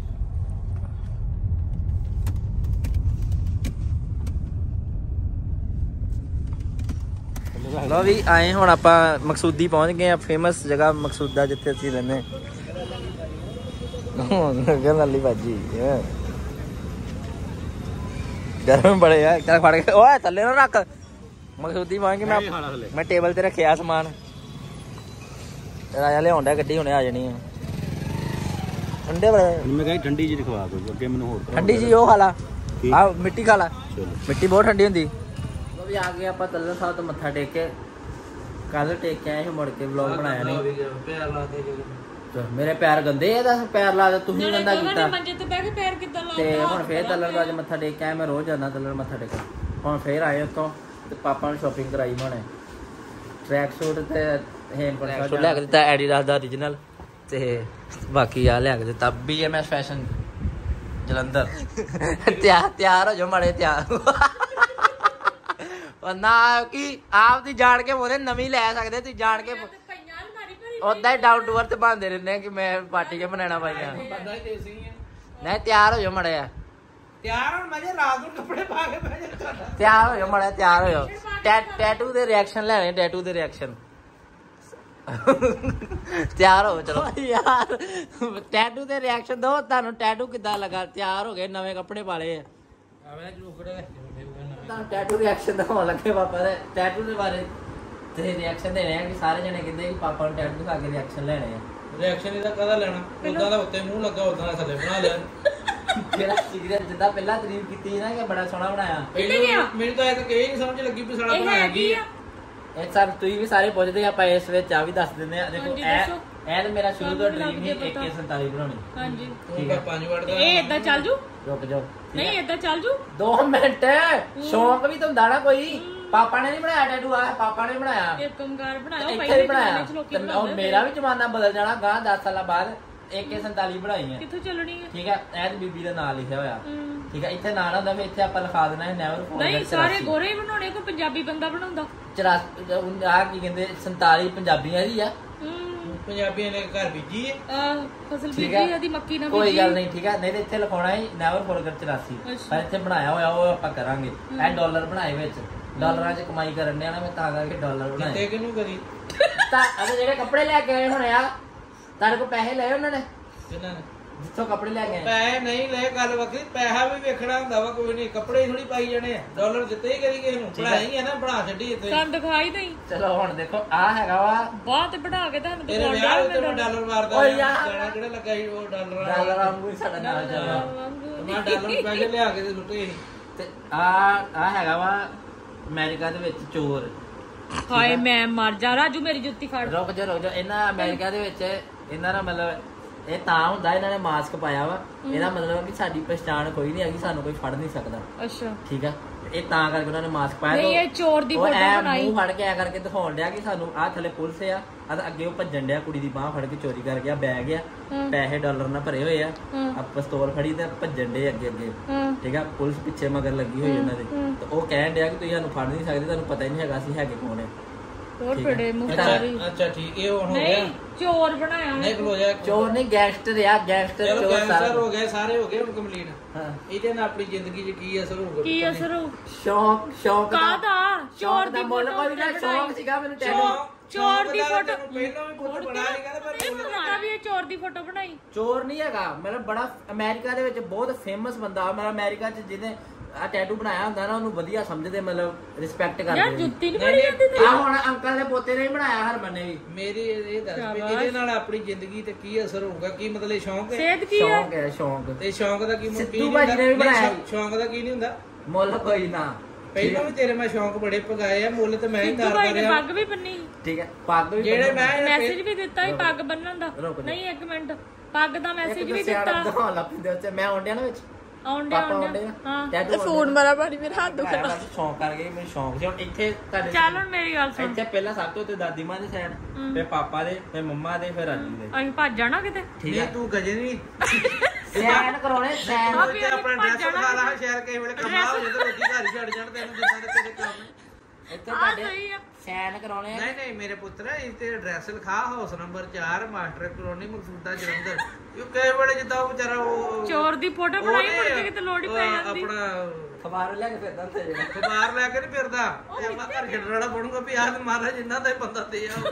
ਲੋ ਵੀ ਆਏ ਹੁਣ ਆਪਾਂ ਮਕਸੂਦੀ ਪਹੁੰਚ ਗਏ ਆ। ਫੇਮਸ ਜਗ੍ਹਾ ਮਕਸੂਦਾ ਜਿੱਥੇ ਅਸੀਂ ਰਹਿੰਦੇ। ਗਨ ਵਾਲੀ ਭਾਜੀ ਗਰਮ ਬੜੇ ਆ। ਚੱਲ ਫੜ ਕੇ ਓਏ ਥੱਲੇ ਨਾ ਰੱਖ। ਮਕਸੂਦੀ ਪਹੁੰਚ ਗਏ। ਮੈਂ ਮੈਂ ਟੇਬਲ ਤੇ ਰੱਖਿਆ ਸਮਾਨ। ਰਾਜਾ ਲਿਆਉਂਦਾ ਗੱਡੀ ਹੁਣੇ ਆ ਜਾਣੀ ਆ। ਠੰਡੇ ਬੜੇ ਮੈਂ ਕਹਾਂ ਠੰਡੀ ਜੀ ਖਵਾ ਦੋ ਅੱਗੇ ਮੈਨੂੰ ਹੋਰ ਠੰਡੀ ਜੀ ਉਹ ਖਾ ਲਾ। ਆ ਮਿੱਟੀ ਖਾ ਲਾ। ਮਿੱਟੀ ਬਹੁਤ ਠੰਡੀ ਹੁੰਦੀ। ਉਹ ਵੀ ਆ ਗਏ ਆਪਾਂ ਤਲਨ ਸਾਹਿਬ ਤੋਂ ਮੱਥਾ ਟੇਕ ਕੇ। ਕੱਲ ਟੇਕ ਕੇ ਆਏ ਸੀ ਮੁੜ ਕੇ ਵਲੌਗ ਬਣਾਇਆ ਨਹੀਂ। ਮੇਰੇ ਪੈਰ ਗੰਦੇ ਆ। ਦੱਸ ਪੈਰ ਲਾ ਦੇ ਤੁਸੀਂ ਗੰਦਾ ਕੀਤਾ। ਮੰਜੇ ਤੇ ਬਹਿ ਕੇ ਪੈਰ ਕਿੱਦਾਂ ਲਾਉਂਦਾ? ਤੇ ਹੁਣ ਫੇਰ ਤਲਣ ਦਾ ਅੱਜ ਮੱਥਾ ਟੇਕ ਕੇ ਆਇਆ। ਮੈਂ ਰੋਜ਼ ਜਾਂਦਾ ਤਲਣ ਮੱਥਾ ਟੇਕਣ। ਹੁਣ ਫੇਰ ਆਏ ਉੱਥੋਂ ਤੇ ਪਾਪਾ ਨੂੰ ਸ਼ਾਪਿੰਗ ਕਰਾਈ ਮੈਂ। ਟਰੈਕ ਸੂਟ ਤੇ ਹੇਮਕੁੰਟ ਸਾਹਿਬ ਲੈ ਕੇ ਦਿੱਤਾ ਐਡੀਡਾਸ ਦਾ ਓਰੀਜਨਲ। ਤੇ ਬਾਕੀ ਆ ਲਿਆ ਕੇ ਦਿੱਤਾ B M S fashion Jalandhar. ਤਿਆਰ ਤਿਆਰ ਹੋ ਜਾਓ ਮਾੜੇ ਤਿਆਰ। ਨਾ ਕਿ ਆਪ ਦੀ ਜਾਣ ਕੇ ਬੋਲੇ ਨਵੀਂ ਲੈ ਸਕਦੇ। ਤੁਸੀਂ ਜਾਣ ਕੇ ਉਦਾਂ ਹੀ ਡਾਊਨ ਟੂ ਅਰਥ ਬਣਦੇ ਰਹਿੰਦੇ ਆ ਕਿ ਮੈਂ ਪਾਰਟੀ ਕੇ ਬਣਾਣਾ ਪਾਈਆਂ। ਨਹੀਂ ਤਿਆਰ ਹੋ ਜਾਓ ਮਾੜੇ ਆ। ਤਿਆਰ ਹੁਣ ਮੈਂ ਰਾਤ ਨੂੰ ਕੱਪੜੇ ਪਾ ਕੇ ਬਹਿ ਜਾ। ਤਿਆਰ ਹੋ ਜਾਓ ਮਾੜਾ ਤਿਆਰ ਹੋ ਜਾਓ। ਟੈਟੂ ਦੇ ਰਿਐਕਸ਼ਨ ਲੈਣੇ। ਟੈਟੂ ਦੇ ਰਿਐਕਸ਼ਨ ਤਿਆਰ ਹੋ ਚਲੋ ਯਾਰ। ਟੈਟੂ ਦੇ ਰਿਐਕਸ਼ਨ ਦੋ ਤੁਹਾਨੂੰ। ਟੈਟੂ ਕਿੱਦਾਂ ਲੱਗਾ? ਤਿਆਰ ਹੋ ਗਏ ਨਵੇਂ ਕੱਪੜੇ ਪਾ ਲਏ। ਟੈਟੂ ਰਿਐਕਸ਼ਨ ਹੋਣ ਲੱਗੇ ਪਾਪਾ ਦੇ ਟੈਟੂ ਦੇ ਬਾਰੇ ਤੇ ਰਿਐਕਸ਼ਨ ਦੇਣੇ ਆ ਕਿ ਸਾਰੇ ਜਣੇ ਕਹਿੰਦੇ ਕਿ ਪਾਪਾ ਨੂੰ ਟੈਟੂ ਦਿਖਾ ਕੇ ਰਿਐਕਸ਼ਨ ਲੈਣੇ ਆ। ਰਿਐਕਸ਼ਨ ਇਹਦਾ ਕਦਾ ਲੈਣਾ? ਉਦਾਂ ਦਾ ਉੱਤੇ ਮੂੰਹ ਲੱਗਾ ਉਦਾਂ ਦਾ ਥੱਲੇ ਬਣਾ ਲਿਆ। ਜਿਹੜਾ ਸਿਗਰਟ ਜਿੱਦਾਂ ਪਹਿਲਾਂ ਤਾਰੀਫ ਕੀਤੀ ਨਾ ਕਿ ਬੜਾ ਸੋਹਣਾ ਬਣਾਇਆ। ਮੈਨੂੰ ਤਾਂ ਇਹ ਤਾਂ ਕਹੀ ਨਹੀਂ ਸਮਝ ਲੱਗੀ ਵੀ ਸਾਲਾ ਬਣਾਇਆ ਕੀ ਆ। ਇਹ ਸਭ ਤੁਸੀਂ ਵੀ ਸਾਰੇ ਪੁੱਛਦੇ ਆਪਾਂ ਇਸ ਵਿੱਚ ਆ ਵੀ ਦੱਸ ਦਿੰਦੇ ਆ। ਦੇਖੋ ਇਹ ਇਹ ਤਾਂ ਮੇਰਾ ਸ਼ੁਰੂ ਤੋਂ ਡ੍ਰੀਮ ਸੀ ਇੱਕ ਕੇ ਸੰਤਾਲੀ ਬਣਾਉਣੀ। ਹਾਂਜੀ ਠੀਕ ਹੈ ਪੰਜ ਵਾਟ ਦਾ। ਇਹ ਇਦਾਂ ਚੱਲ ਜੂ? ਰੁਕ ਜਾਓ ਨਹੀਂ ਇਦਾਂ ਚੱਲ ਜੂ। ਦੋ ਮਿੰਟ ਸ਼ੌਂਕ ਵੀ ਤਾਂ ਹੁੰਦਾ ਨਾ ਕੋਈ। ਪਾਪਾ ਨੇ ਨਹੀਂ ਬਣਾਇਆ ਟੈਟੂ। ਆ ਪਾਪਾ ਨੇ ਬਣਾਇਆ। ਇਹ ਕੰਮਕਾਰ ਬਣਾਇਆ ਇੱਥੇ ਪਹਿਲੇ ਵੀ ਬਣਾਇਆ। ਜ਼ਮਾਨੇ ਚ ਲੋਕੀ ਤੇ ਉਹ ਮੇਰਾ ਵੀ ਜ਼ਮਾਨਾ ਬਦਲ ਜਾਣਾ ਗਾਂ ਦਸ ਸਾਲਾਂ ਬਾਅਦ। ਇੱਕ ਕੇ ਸੰਤਾਲੀ ਬਣਾਈ ਹੈ। ਕਿੱਥੋਂ ਚੱਲਣੀ ਹੈ? ਠੀਕ ਹੈ ਇਹ ਤੇ ਬੀਬੀ ਦਾ ਨਾਮ ਲਿਖਿਆ ਹੋਇਆ। ਠੀਕ ਹੈ ਇੱਥੇ ਨਾਂ ਹੁੰਦਾ ਵੀ ਇੱਥੇ ਆਪਾਂ ਲਿਖਾ ਦੇਣਾ ਹੈ ਨੈਵਰ ਫੋਰਗੇਟ। ਨਹੀਂ ਸਾਰੇ ਗੋਰੇ ਹੀ ਬਣਾਉਣੇ। ਕੋਈ ਪੰਜਾਬੀ ਬੰਦਾ ਬਣਾਉਂਦਾ। ਚੁਰਾਸੀ ਆ ਕੀ ਕਹਿੰਦੇ ਸੰਤਾਲੀ ਪੰਜਾਬੀਆਂ ਦੀ ਆ। ਪੰਜਾਬੀਆਂ ਨੇ ਘਰ ਬੀਜੀ ਹੈ। ਆਹ ਫਸਲ ਠੀਕ ਬੀਜੀ ਹੈ ਆਦੀ ਮੱਕੀ ਨਾਲ ਕੋਈ ਬੀਜੀ। ਗੱਲ ਨਹੀਂ। ਠੀਕ ਹੈ ਨਹੀਂ ਤੇ ਇੱਥੇ ਲਿਖਾਉਣਾ ਹੈ ਨੈਵਰ ਫੋਰਗੇਟ ਚੁਰਾਸੀ। ਪਰ ਇੱਥੇ ਬਣਾਇਆ ਹੋਇਆ ਉਹ ਆਪਾਂ ਕਰਾਂਗੇ। ਇਹ ਡਾਲਰ ਬਣਾਏ ਵਿੱਚ ਡਾਲਰਾਂ 'ਚ ਕਮਾਈ ਕਰਨ ਡਿਆ ਨਾ ਮੈਂ ਤਾਂ ਕਰਕੇ ਡਾਲਰ ਬਣਾਏ। ਤੇ ਕਿਹਨੂੰ ਕਰੀ ਤਾਂ ਅਗਰ ਜਿਹੜੇ ਕੱਪੜੇ ਲੈ ਕੇ ਆਏ ਹੋਣੇ ਆ ਤੁਹਾਡੇ ਕੋਲ ਪੈਸੇ ਲਏ ਉਹਨਾਂ ਨੇ ਕਿਹਨਾਂ ਨੇ? ਜਿੱਥੋਂ ਕੱਪੜੇ ਲੈ ਕੇ ਆਏ ਪੈਸੇ ਨਹੀਂ ਲੈ ਗੱਲ ਵੱਖਰੀ। ਪੈਸਾ ਵੀ ਵੇਖਣਾ ਹੁੰਦਾ ਵਾ। ਕੋਈ ਨਹੀਂ ਕੱਪੜੇ ਥੋੜੀ ਪਾਈ ਜਾਣੇ ਆ। ਡਾਲਰ ਦਿੱਤੇ ਹੀ ਕਰੀ ਕਿਸੇ ਨੂੰ। ਬਣਾਈ ਹੈ ਨਾ ਬਣਾ ਛੱਡੀ ਇੱਥੇ। ਸਾਨੂੰ ਦਿਖਾਈ ਨਹੀਂ। ਚਲੋ ਹੁਣ ਦੇਖੋ ਆ ਹੈਗਾ ਵਾ ਬਾਅਦ ਤੇ ਬਣਾ ਕੇ ਤੁਹਾਨੂੰ ਤੇਰੇ ਵਿਆਹ ਉੱਤੇ ਮੈਂ ਡਾਲਰ ਮਾਰਦਾ। ਓਏ ਯਾਰ। ਗਾਣਾ ਕਿਹੜਾ ਲੱਗਾ ਸੀ ਉਹ ਡਾਲਰ ਵਾਲਾ? ਡਾਲਰ ਵਾਂਗੂ ਹੀ ਸਾਡਾ ਨਾਲ ਚੱਲਦਾ। ਮੈਂ ਡਾਲਰ ਪੈਸੇ ਲਿਆ ਕੇ ਤੇ ਸੁੱਟੇ ਸੀ। ਤੇ ਆ ਆ ਹੈਗਾ ਵਾ ਅਮਰੀਕਾ ਦੇ ਵਿੱਚ ਚੋਰ। ਹਾਏ ਮੈਂ ਮਰ ਜਾ। ਰਾਜੂ ਮੇਰੀ ਜੁੱਤੀ ਫੜ। ਰੁਕ ਜਾ ਰੁਕ ਜਾ। ਇਹਨਾਂ ਅਮਰੀਕਾ ਦੇ ਵਿੱਚ ਇਹਨਾਂ ਦਾ ਮਤਲਬ ਇਹ ਤਾਂ ਹੁੰਦਾ ਇਹਨਾਂ ਨੇ ਮਾਸਕ ਪਾਇਆ ਵਾ। ਇਹਦਾ ਮਤਲਬ ਕਿ ਸਾਡੀ ਪਛਾਣ ਕੋਈ ਨਹੀਂ ਹੈਗੀ। ਸਾਨੂੰ ਕੋਈ ਫੜ ਨਹੀਂ ਸਕਦਾ। ਅੱਛਾ ਠੀਕ ਆ ਇਹ ਤਾਂ ਕਰਕੇ ਉਹਨਾਂ ਨੇ ਮਾਸਕ ਪਾਇਆ ਨਹੀਂ ਇਹ ਚੋਰ ਦੀ ਫੋਟੋ ਬਣਾਈ ਮੂੰਹ ਫੜ ਕੇ ਐ ਕਰਕੇ ਦਿਖਾਉਣ ਡਿਆ ਕਿ ਸਾਨੂੰ ਆਹ ਥੱਲੇ ਪੁਲਿਸ ਆ ਆ ਅੱਗੇ ਉਹ ਭੱਜਣ ਡਿਆ ਕੁੜੀ ਦੀ ਬਾਹ ਫੜ ਕੇ ਚੋਰੀ ਕਰ ਗਿਆ ਬੈਗ ਆ ਪੈਸੇ ਡਾਲਰ ਨਾਲ ਭਰੇ ਹੋਏ ਆ ਆ ਪਿਸਤੌਲ ਫੜੀ ਤੇ ਭੱਜਣ ਡੇ ਅੱਗੇ ਅੱਗੇ ਠੀਕ ਆ ਪੁਲਿਸ ਪਿੱਛੇ ਮਗਰ ਲੱਗੀ ਹੋਈ ਉਹਨਾਂ ਦੇ ਤੇ ਉਹ ਕਹਿਣ ਡਿਆ ਕਿ ਤੁਸੀਂ ਸਾਨੂੰ ਫੜ ਨਹੀਂ ਸਕਦੇ ਤੁਹਾਨੂੰ ਪਤਾ ਹੀ ਨਹੀਂ ਹੈਗਾ ਅਸੀਂ ਹੈਗੇ ਕੌਣ ਆ ਹੋਰ ਫੜੇ ਮੁਖਤਾਰੀ ਅੱਛਾ ਠੀਕ ਇਹ ਹੁਣ ਹੋ ਗਿਆ ਨਹੀਂ ਚੋਰ ਬਣਾਇਆ ਨਹੀਂ ਖਲੋ ਜਾ ਚੋਰ ਨਹੀਂ ਗੈਂਗਸਟਰ ਆ ਗੈਂਗਸਟਰ ਚਲੋ ਚੋਰ ਗੈਂਗਸਟਰ ਸਾਰਾ ਹੋ ਗਏ ਸਾਰੇ ਹੋ ਗਏ ਹੁਣ ਕੰਪਲੀਟ ਹਾਂ ਇਹਦੇ ਨਾਲ ਆਪਣੀ ਜ਼ਿੰਦਗੀ 'ਚ ਕੀ ਅਸਰ ਹੋਊਗਾ ਕੀ ਅਸਰ ਹੋਊ ਸ਼ੌਕ ਸ਼ੌਕ ਦਾ ਕਾਹਦਾ ਚੋਰ ਦੀ ਮੁੱਲ ਫੋਟੋ ਕੋਈ ਨਾ ਸ਼ੌਕ ਸੀਗਾ ਮੈਨੂੰ ਟੈਟੂ ਚੌਕ- ਚੋਰ ਦੀ ਦਾ ਫੋਟੋ ਤੈਨੂੰ ਪਹਿਲਾਂ ਵੀ ਪੁੱਤ ਬਣਾ ਨਹੀਂ ਕਹਿੰਦਾ ਪਰ ਇਹ ਪਤਾ ਵੀ ਇਹ ਚੋਰ ਦੀ ਫੋਟੋ ਬਣਾਈ ਚੋਰ ਨਹੀਂ ਹੈਗਾ ਮਤਲਬ ਬੜਾ ਅਮਰੀਕਾ ਦੇ ਵਿੱਚ ਬਹੁਤ ਫੇਮਸ ਬੰਦਾ ਮਤਲਬ ਅਮਰੀਕਾ 'ਚ ਜਿਹਨੇ ਆ ਟੈਟੂ ਬਣਾਇਆ ਹੁੰਦਾ ਨਾ ਉਹਨੂੰ ਵਧੀਆ ਸਮਝਦੇ ਮਤਲਬ ਰਿਸਪੈਕਟ ਯਾਰ ਕਰਦੇ ਜੁੱਤੀ ਨਹੀਂ ਬਣੀ ਜਾਂਦੀ ਤੇ ਆ ਹੁਣ ਅੰਕਲ ਦੇ ਪੋਤੇ ਨੇ ਹੀ ਬਣਾਇਆ ਹਰਮਨ ਨੇ ਵੀ ਮੇਰੀ ਇਹ ਦੱਸ ਵੀ ਇਹਦੇ ਨਾਲ ਆਪਣੀ ਜ਼ਿੰਦਗੀ ਤੇ ਕੀ ਅਸਰ ਹੋਊਗਾ ਕੀ ਮਤਲਬ ਸ਼ੌਂਕ ਹੈ ਸਿਹਤ ਕੀ ਆ ਸ਼ੌਕ ਹੈ ਸ਼ੌਕ ਤੇ ਸ਼ੌਂਕ ਦਾ ਕੀ ਮੁੱਲ ਕੀ ਸਿੱਧੂ ਨਹੀਂ ਭਾਜੀ ਨੇ ਵੀ ਹੁੰਦਾ? ਨਹੀਂ, ਬਣਾਇਆ ਸ਼ੌਂਕ- ਸ਼ੌਂਕ ਦਾ ਕੀ ਨਹੀਂ ਹੁੰਦਾ ਮੁੱਲ ਕੋਈ ਨਾ ਪਹਿਲਾਂ ਵੀ ਤੇਰੇ ਮੈਂ ਸ਼ੌਂਕ ਬੜੇ ਪਗਾਏ ਆ ਮੁੱਲ ਤੇ ਮੈਂ ਹੀ ਸਿੱਧੂ ਤਾਰ ਭਾਈ ਨੇ ਕਰਿਆ ਪੱਗ ਵੀ ਬੰਨੀ ਠੀਕ ਹੈ ਪੱਗ ਵੀ ਜਿਹੜੇ ਬੰਨ੍ਹੋ। ਮੈਂ ਮੈਸੇਜ ਵੀ ਦਿੱਤਾ ਸੀ ਪੱਗ ਬੰਨਣ ਦਾ ਰੁਕ ਜਾ। ਨਹੀਂ ਇੱਕ ਮਿੰਟ ਪੱਗ ਦਾ ਮੈਸੇਜ ਵੀ ਇੱਕ ਸਿਆਣਾ ਦਿੱਤਾ ਦਿਖਾਉਣ ਲੱਗ ਪੈਂਦੇ ਉੱਤੇ ਮੈਂ ਆਉਂਦਿਆ ਨਾ ਵਿੱਚ ਆਉਂਦਿਆ ਪਾਪਾ ਆਉਂਦਿਆ ਆਉਂਦੇ ਹਾਂ ਟੈਟੂ ਫੋਨ ਮਾਰਾ ਪਾਣੀ ਮੇਰੇ ਹੱਥ ਦੁਖਦਾ ਦੁਖਦਾ ਸ਼ੌਂਕ ਕਰ ਗਏ ਮੈਨੂੰ ਸ਼ੌਂਕ ਸੀ ਹੁਣ ਇੱਥੇ ਤੁਹਾਡੇ ਚੱਲ ਹੁਣ ਮੇਰੀ ਗੱਲ ਸੁਣ ਇੱਥੇ ਪਹਿਲਾਂ ਸਭ ਤੋਂ ਤੇ ਦਾਦੀ ਮਾਂ ਦੇ ਸਾਈਡ ਫਿਰ ਪਾਪਾ ਦੇ ਫਿਰ ਮੰਮਾ ਦੇ ਫਿਰ ਰਾਜੂ ਦੇ ਅਸੀਂ ਭੱਜ ਜਾਣਾ ਕਿਤੇ ਠੀਕ ਨਹੀਂ ਹੈ ਤੂੰ ਗਜੇ ਨਹੀਂ ਸੈਨ ਕਰਾਉਣੇ ਸੈਨ ਹਾਂ, ਤੇ ਆਪਣਾ ਡਰੈਸ ਵਿਖਾ ਲਾ ਸ਼ਹਿਰ ਕਿਸੇ ਵੇਲੇ ਕਮਾ ਹੋ ਜੇ ਤੇ ਰੋਟੀ ਘਰ ਹੀ ਛੱਡ ਜਾਣ ਤੈਨੂੰ ਜਿੱਦਾਂ ਦੇ ਤੇਰੇ ਕੰਮ ਨੇ। ਇੱਥੇ ਆ ਤੁਹਾਡੇ ਸਹੀ ਆ ਸੈਨ ਕਰਾਉਣੇ ਆ ਨਹੀਂ ਨਹੀਂ ਮੇਰੇ ਪੁੱਤਰ ਇਸ ਤੇ ਐਡਰੈਸ ਲਿਖਾ ਹਾਊਸ ਨੰਬਰ ਚਾਰ ਮਾਸਟਰ ਕਲੋਨੀ ਮਕਸੂਦਾ ਜਲੰਧਰ ਇਹ ਕਈ ਵੇਲੇ ਜਿੱਦਾਂ ਉਹ ਵਿਚਾਰਾ ਉਹ ਚੋਰ ਦੀ ਫੋਟੋ ਬਣਾਈ ਮੁੜ ਕੇ ਉਹਨੇ, ਕਿਤੇ ਲੋੜ ਹੀ ਪੈ ਉਹ ਜਾਂਦੀ ਆਪਣਾ ਖਬਾਰ ਲੈ ਕੇ ਫਿਰਦਾ ਤੇ ਅਖਬਾਰ ਲੈ ਕੇ ਨਹੀਂ ਫਿਰਦਾ ਤੇ ਆਪਾਂ ਘਰ ਛੱਡਣਾ ਪੜੂਗਾ ਵੀ ਆਹ ਤੇ ਮਹਾਰਾਜ ਜਿੰਨਾ ਦਾ ਹੀ ਬੰਦਾ ਤੇ ਆ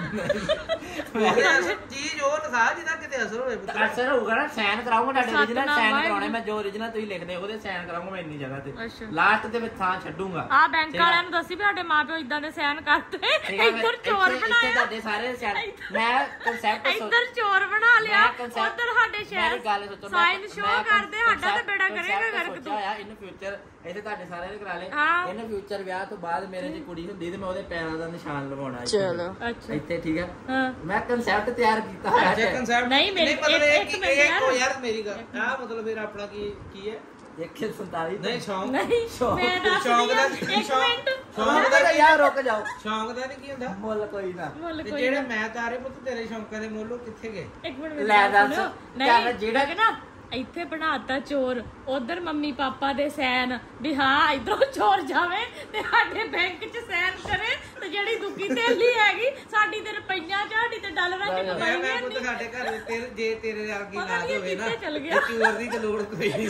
ਉਹ ਚੀਜ਼ ਉਹ ਨਸਾ ਜਿਹਦਾ ਕਿਤੇ ਅਸਰ ਹੋਵੇ ਪੁੱਤਰ ਅਸਰ ਹੋਊਗਾ ਨਾ ਸੈਨ ਕਰਾਉਂਗਾ ਤੁਹਾਡੇ ਸੱਤ origignal ਨਾਮ ਸੈਨ ਆਏ ਕਰਾਉਣੇ ਮੈਂ ਜੋ origignal ਤੁਸੀਂ ਲਿਖਦੇ ਉਹਦੇ ਸੈਨ ਕਰਾਉਂਗਾ ਮੈਂ ਇੰਨੀ ਜਗ੍ਹਾ ਤੇ ਅੱਛਾ। ਲਾਸਟ ਦੇ ਵਿੱਚ ਥਾਂ ਛੱਡੂਗਾ ਆ ਬੈਂਕ ਵਾਲਿਆਂ ਨੂੰ ਦੱਸੀ ਵੀ ਸਾਡੇ ਮਾਪਿਓ ਇਦਾਂ ਦੇ ਸਾਈਨ ਕਰਤੇ ਠੀਕ ਹੈ, ਇੱਧਰ ਚੋਰ ਇੱਥੇ- ਇੱਥੇ ਬਣਾਇਆ ਤੁਹਾਡੇ ਸਾਰੇ ਸੈਨ ਮੈਂ ਕਨਸੈਪਟ ਇੱਧਰ ਚੋਰ ਬਣਾ ਲਿਆ ਮੈਂ concept- ਉਧਰ ਸਾਡੇ ਮੇਰੀ ਸ਼ਹਿਰ ਗੱਲ ਸੋਚੋ ਸਾਈਨ ਸ਼ੋ ਕਰਦੇ ਸਾਡਾ ਤੇ ਬੇੜਾ ਕਰੇਗਾ ਗਰਕ ਤੂੰ ਆਇਆ ਇਨ ਫਿਊਚਰ ਇਹਦੇ ਤੁਹਾਡੇ ਸਾਰਿਆਂ ਦੇ ਕਰਾ ਲੇ ਹਾਂ। ਇਨ ਫਿਊਚਰ ਵਿਆਹ ਤੋਂ ਬਾਅਦ ਮੇਰੇ ਜੇ ਕੁੜੀ ਹੁੰਦੀ ਤੇ ਮੈਂ ਉਹਦੇ ਪੈਰਾਂ ਦਾ ਨਿਸ਼ਾਨ ਲਵਾਉਣਾ ਇੱਥੇ। ਚਲੋ ਅੱਛਾ ਇੱਥੇ ਠੀਕ ਹੈ ਹਾਂ ਮੈਂ ਕਨਸੈਪਟ ਤਿਆਰ ਕੀਤਾ ਹੋਇਆ ਅੱਛਾ ਹੈ ਕਨਸੈਪਟ ਨਹੀਂ, ਮੇਰੀ- ਮਤਲਬ ਇੱਕ- ਇਹ ਇੱਕ ਕੀ ਮਿੰਟ ਇਹ ਯਾਰ। ਕੋ ਯਾਰ ਮੇਰੀ ਗੱਲ ਆ ਮਤਲਬ ਫਿਰ ਆਪਣਾ ਕੀ ਕੀ ਹੈ ਇੱਕ ਸੌ ਸੰਤਾਲੀ ਨਹੀਂ ਸ਼ੌਂਕ ਨਹੀਂ ਸ਼ੌਕ- ਮੈਂ ਦੱਸ ਸ਼ੌਂਕ ਦਾ ਇੱਕ ਸ਼ੌਂਕ- ਮਿੰਟ ਸ਼ੌਂਕ ਦਾ ਕੀ ਯਾਰ ਰੁਕ ਜਾਓ ਸ਼ੌਂਕ ਦਾ ਨਹੀਂ ਕੀ ਹੁੰਦਾ ਮੁੱਲ ਕੋਈ ਨਾ ਮੁੱਲ ਤੇ ਕੋਈ ਜਿਹੜੇ ਨਾ। ਮੈਂ ਤਾਰੇ ਪੁੱਤ ਤੇਰੇ ਸ਼ੌਂਕਾਂ ਦੇ ਮੁੱਲ ਉਹ ਕਿੱਥੇ ਗਏ ਇੱਕ ਮਿੰਟ ਮੇਰੀ ਲੈ ਗੱਲ ਦੱਸ। ਸੁਣਿਓ। ਚੱਲ ਨਹੀਂ ਜਿਹੜਾ- ਜਿਹੜਾ ਨਾ ਇੱਥੇ ਬਣਾਤਾ ਚੋਰ ਉਧਰ ਮੰਮੀ ਪਾਪਾ ਦੇ ਸੈਨ ਵੀ ਹਾਂ ਇਧਰੋਂ ਚੋਰ ਜਾਵੇ ਤੇ ਸਾਡੇ ਬੈਂਕ 'ਚ ਸੈਨ ਕਰੇ ਤੇ ਜਿਹੜੀ ਦੁੱਕੀ ਥੈਲੀ ਹੈਗੀ ਸਾਡੀ ਤੇ ਰੁਪਈਆਂ ਚ ਸਾਡੀ ਤੇ ਡਾਲਰਾਂ 'ਚ ਮੈਂ ਕਮਾਈ ਮੈਂ ਹੈ ਪੁੱਤ ਸਾਡੇ ਘਰ ਦੇ ਤੇਰੇ ਜੇ ਤੇਰੇ ਵਰਗੀ ਪਤਾ ਨਾ ਨੀ ਹੋਵੇ ਨਾ ਕਿੱਥੇ ਚਲ ਗਿਆ। ਤੇ ਚੋਰ ਦੀ ਤੇ ਲੋੜ ਕੋਈ ਨਹੀਂ